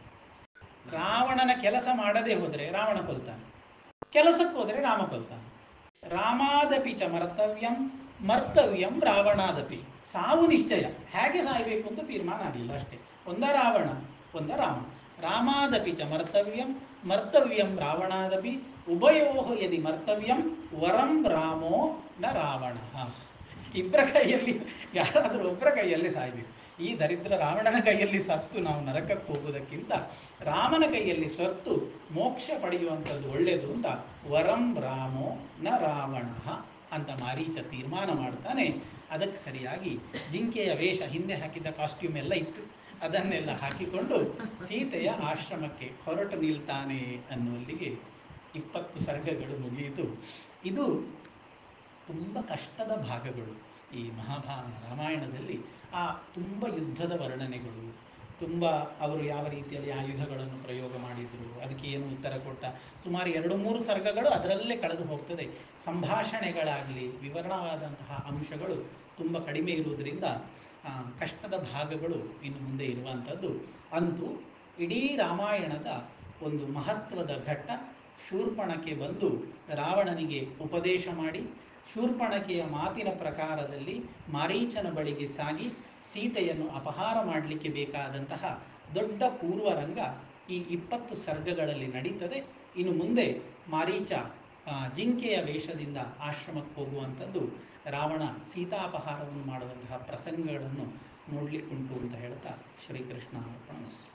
ರಾವಣನ ಕೆಲಸ ಮಾಡದೆ ಹೋದರೆ ರಾವಣ ಕೊಲ್ತಾನೆ, ಕೆಲಸಕ್ಕೆ ಹೋದರೆ ರಾಮ ಕೊಲ್ತಾನೆ. ರಾಮಾದಪಿ ಚ ಮರ್ತವ್ಯಂ ಮರ್ತವ್ಯಂ ರಾವಣಾದಪಿ. ಸಾವು ನಿಶ್ಚಯ, ಹೇಗೆ ಸಾಯಬೇಕು ಅಂತ ತೀರ್ಮಾನ ಆಗಲಿಲ್ಲ ಅಷ್ಟೇ. ಒಂದ ರಾವಣ ಒಂದ ರಾಮ. ರಾಮಾದಪಿ ಚ ಮರ್ತವ್ಯಂ ಮರ್ತವ್ಯಂ ರಾವಣಾದಪಿ ಉಭಯೋಃ ಯದಿ ಮರ್ತವ್ಯಂ ವರಂ ರಾಮೋ ನ ರಾವಣ. ಇಬ್ಬರ ಕೈಯಲ್ಲಿ ಯಾರಾದರೂ ಒಬ್ಬರ ಕೈಯಲ್ಲಿ ಸಾಯಬೇಕು. ಈ ದರಿದ್ರ ರಾವಣನ ಕೈಯಲ್ಲಿ ಸತ್ತು ನಾವು ನರಕಕ್ಕೆ ಹೋಗುವುದಕ್ಕಿಂತ ರಾಮನ ಕೈಯಲ್ಲಿ ಸತ್ತು ಮೋಕ್ಷ ಪಡೆಯುವಂಥದ್ದು ಒಳ್ಳೆಯದು ಅಂತ ವರಂ ರಾಮೋ ನ ರಾವಣ ಅಂತ ಮಾರೀಚ ತೀರ್ಮಾನ ಮಾಡ್ತಾನೆ. ಅದಕ್ಕೆ ಸರಿಯಾಗಿ ಜಿಂಕೆಯ ವೇಷ, ಹಿಂದೆ ಹಾಕಿದ್ದ ಕಾಸ್ಟ್ಯೂಮ್ ಎಲ್ಲ ಇತ್ತು, ಅದನ್ನೆಲ್ಲ ಹಾಕಿಕೊಂಡು ಸೀತೆಯ ಆಶ್ರಮಕ್ಕೆ ಹೊರಟು ನಿಲ್ತಾನೆ ಅನ್ನುವಲ್ಲಿಗೆ 20 ಸರ್ಗಗಳು ಮುಗಿಯಿತು. ಇದು ತುಂಬ ಕಷ್ಟದ ಭಾಗಗಳು ಈ ರಾಮಾಯಣದಲ್ಲಿ. ತುಂಬ ಯುದ್ಧದ ವರ್ಣನೆಗಳು, ತುಂಬ ಅವರು ಯಾವ ರೀತಿಯಲ್ಲಿ ಆಯುಧಗಳನ್ನು ಪ್ರಯೋಗ ಮಾಡಿದರು, ಅದಕ್ಕೆ ಏನು ಉತ್ತರ ಕೊಟ್ಟ, ಸುಮಾರು 2-3 ಸರ್ಗಗಳು ಅದರಲ್ಲೇ ಕಳೆದು ಹೋಗ್ತದೆ. ಸಂಭಾಷಣೆಗಳಾಗಲಿ, ವಿವರಣವಾದಂತಹ ಅಂಶಗಳು ತುಂಬ ಕಡಿಮೆ ಇರುವುದರಿಂದ ಕಷ್ಟದ ಭಾಗಗಳು ಇನ್ನು ಮುಂದೆ ಇರುವಂಥದ್ದು. ಅಂತೂ ಇಡೀ ರಾಮಾಯಣದ ಒಂದು ಮಹತ್ವದ ಘಟ್ಟ, ಶೂರ್ಪಣಖೆ ಬಂದು ರಾವಣನಿಗೆ ಉಪದೇಶ ಮಾಡಿ, ಶೂರ್ಪಣಖೆಯ ಮಾತಿನ ಪ್ರಕಾರದಲ್ಲಿ ಮಾರೀಚನ ಬಳಿಗೆ ಸಾಗಿ ಸೀತೆಯನ್ನು ಅಪಹಾರ ಮಾಡಲಿಕ್ಕೆ ಬೇಕಾದಂತಹ ದೊಡ್ಡ ಪೂರ್ವರಂಗ ಈ 20 ಸರ್ಗಗಳಲ್ಲಿ ನಡೀತದೆ. ಇನ್ನು ಮುಂದೆ ಮಾರೀಚ ಜಿಂಕೆಯ ವೇಷದಿಂದ ಆಶ್ರಮಕ್ಕೆ ಹೋಗುವಂಥದ್ದು, ರಾವಣ ಸೀತಾಪಹಾರವನ್ನು ಮಾಡುವಂತಹ ಪ್ರಸಂಗಗಳನ್ನು ನೋಡಲಿಕ್ಕುಂಟು ಅಂತ ಹೇಳ್ತಾ ಶ್ರೀಕೃಷ್ಣ ಅರ್ಪಣಮಸ್ತು.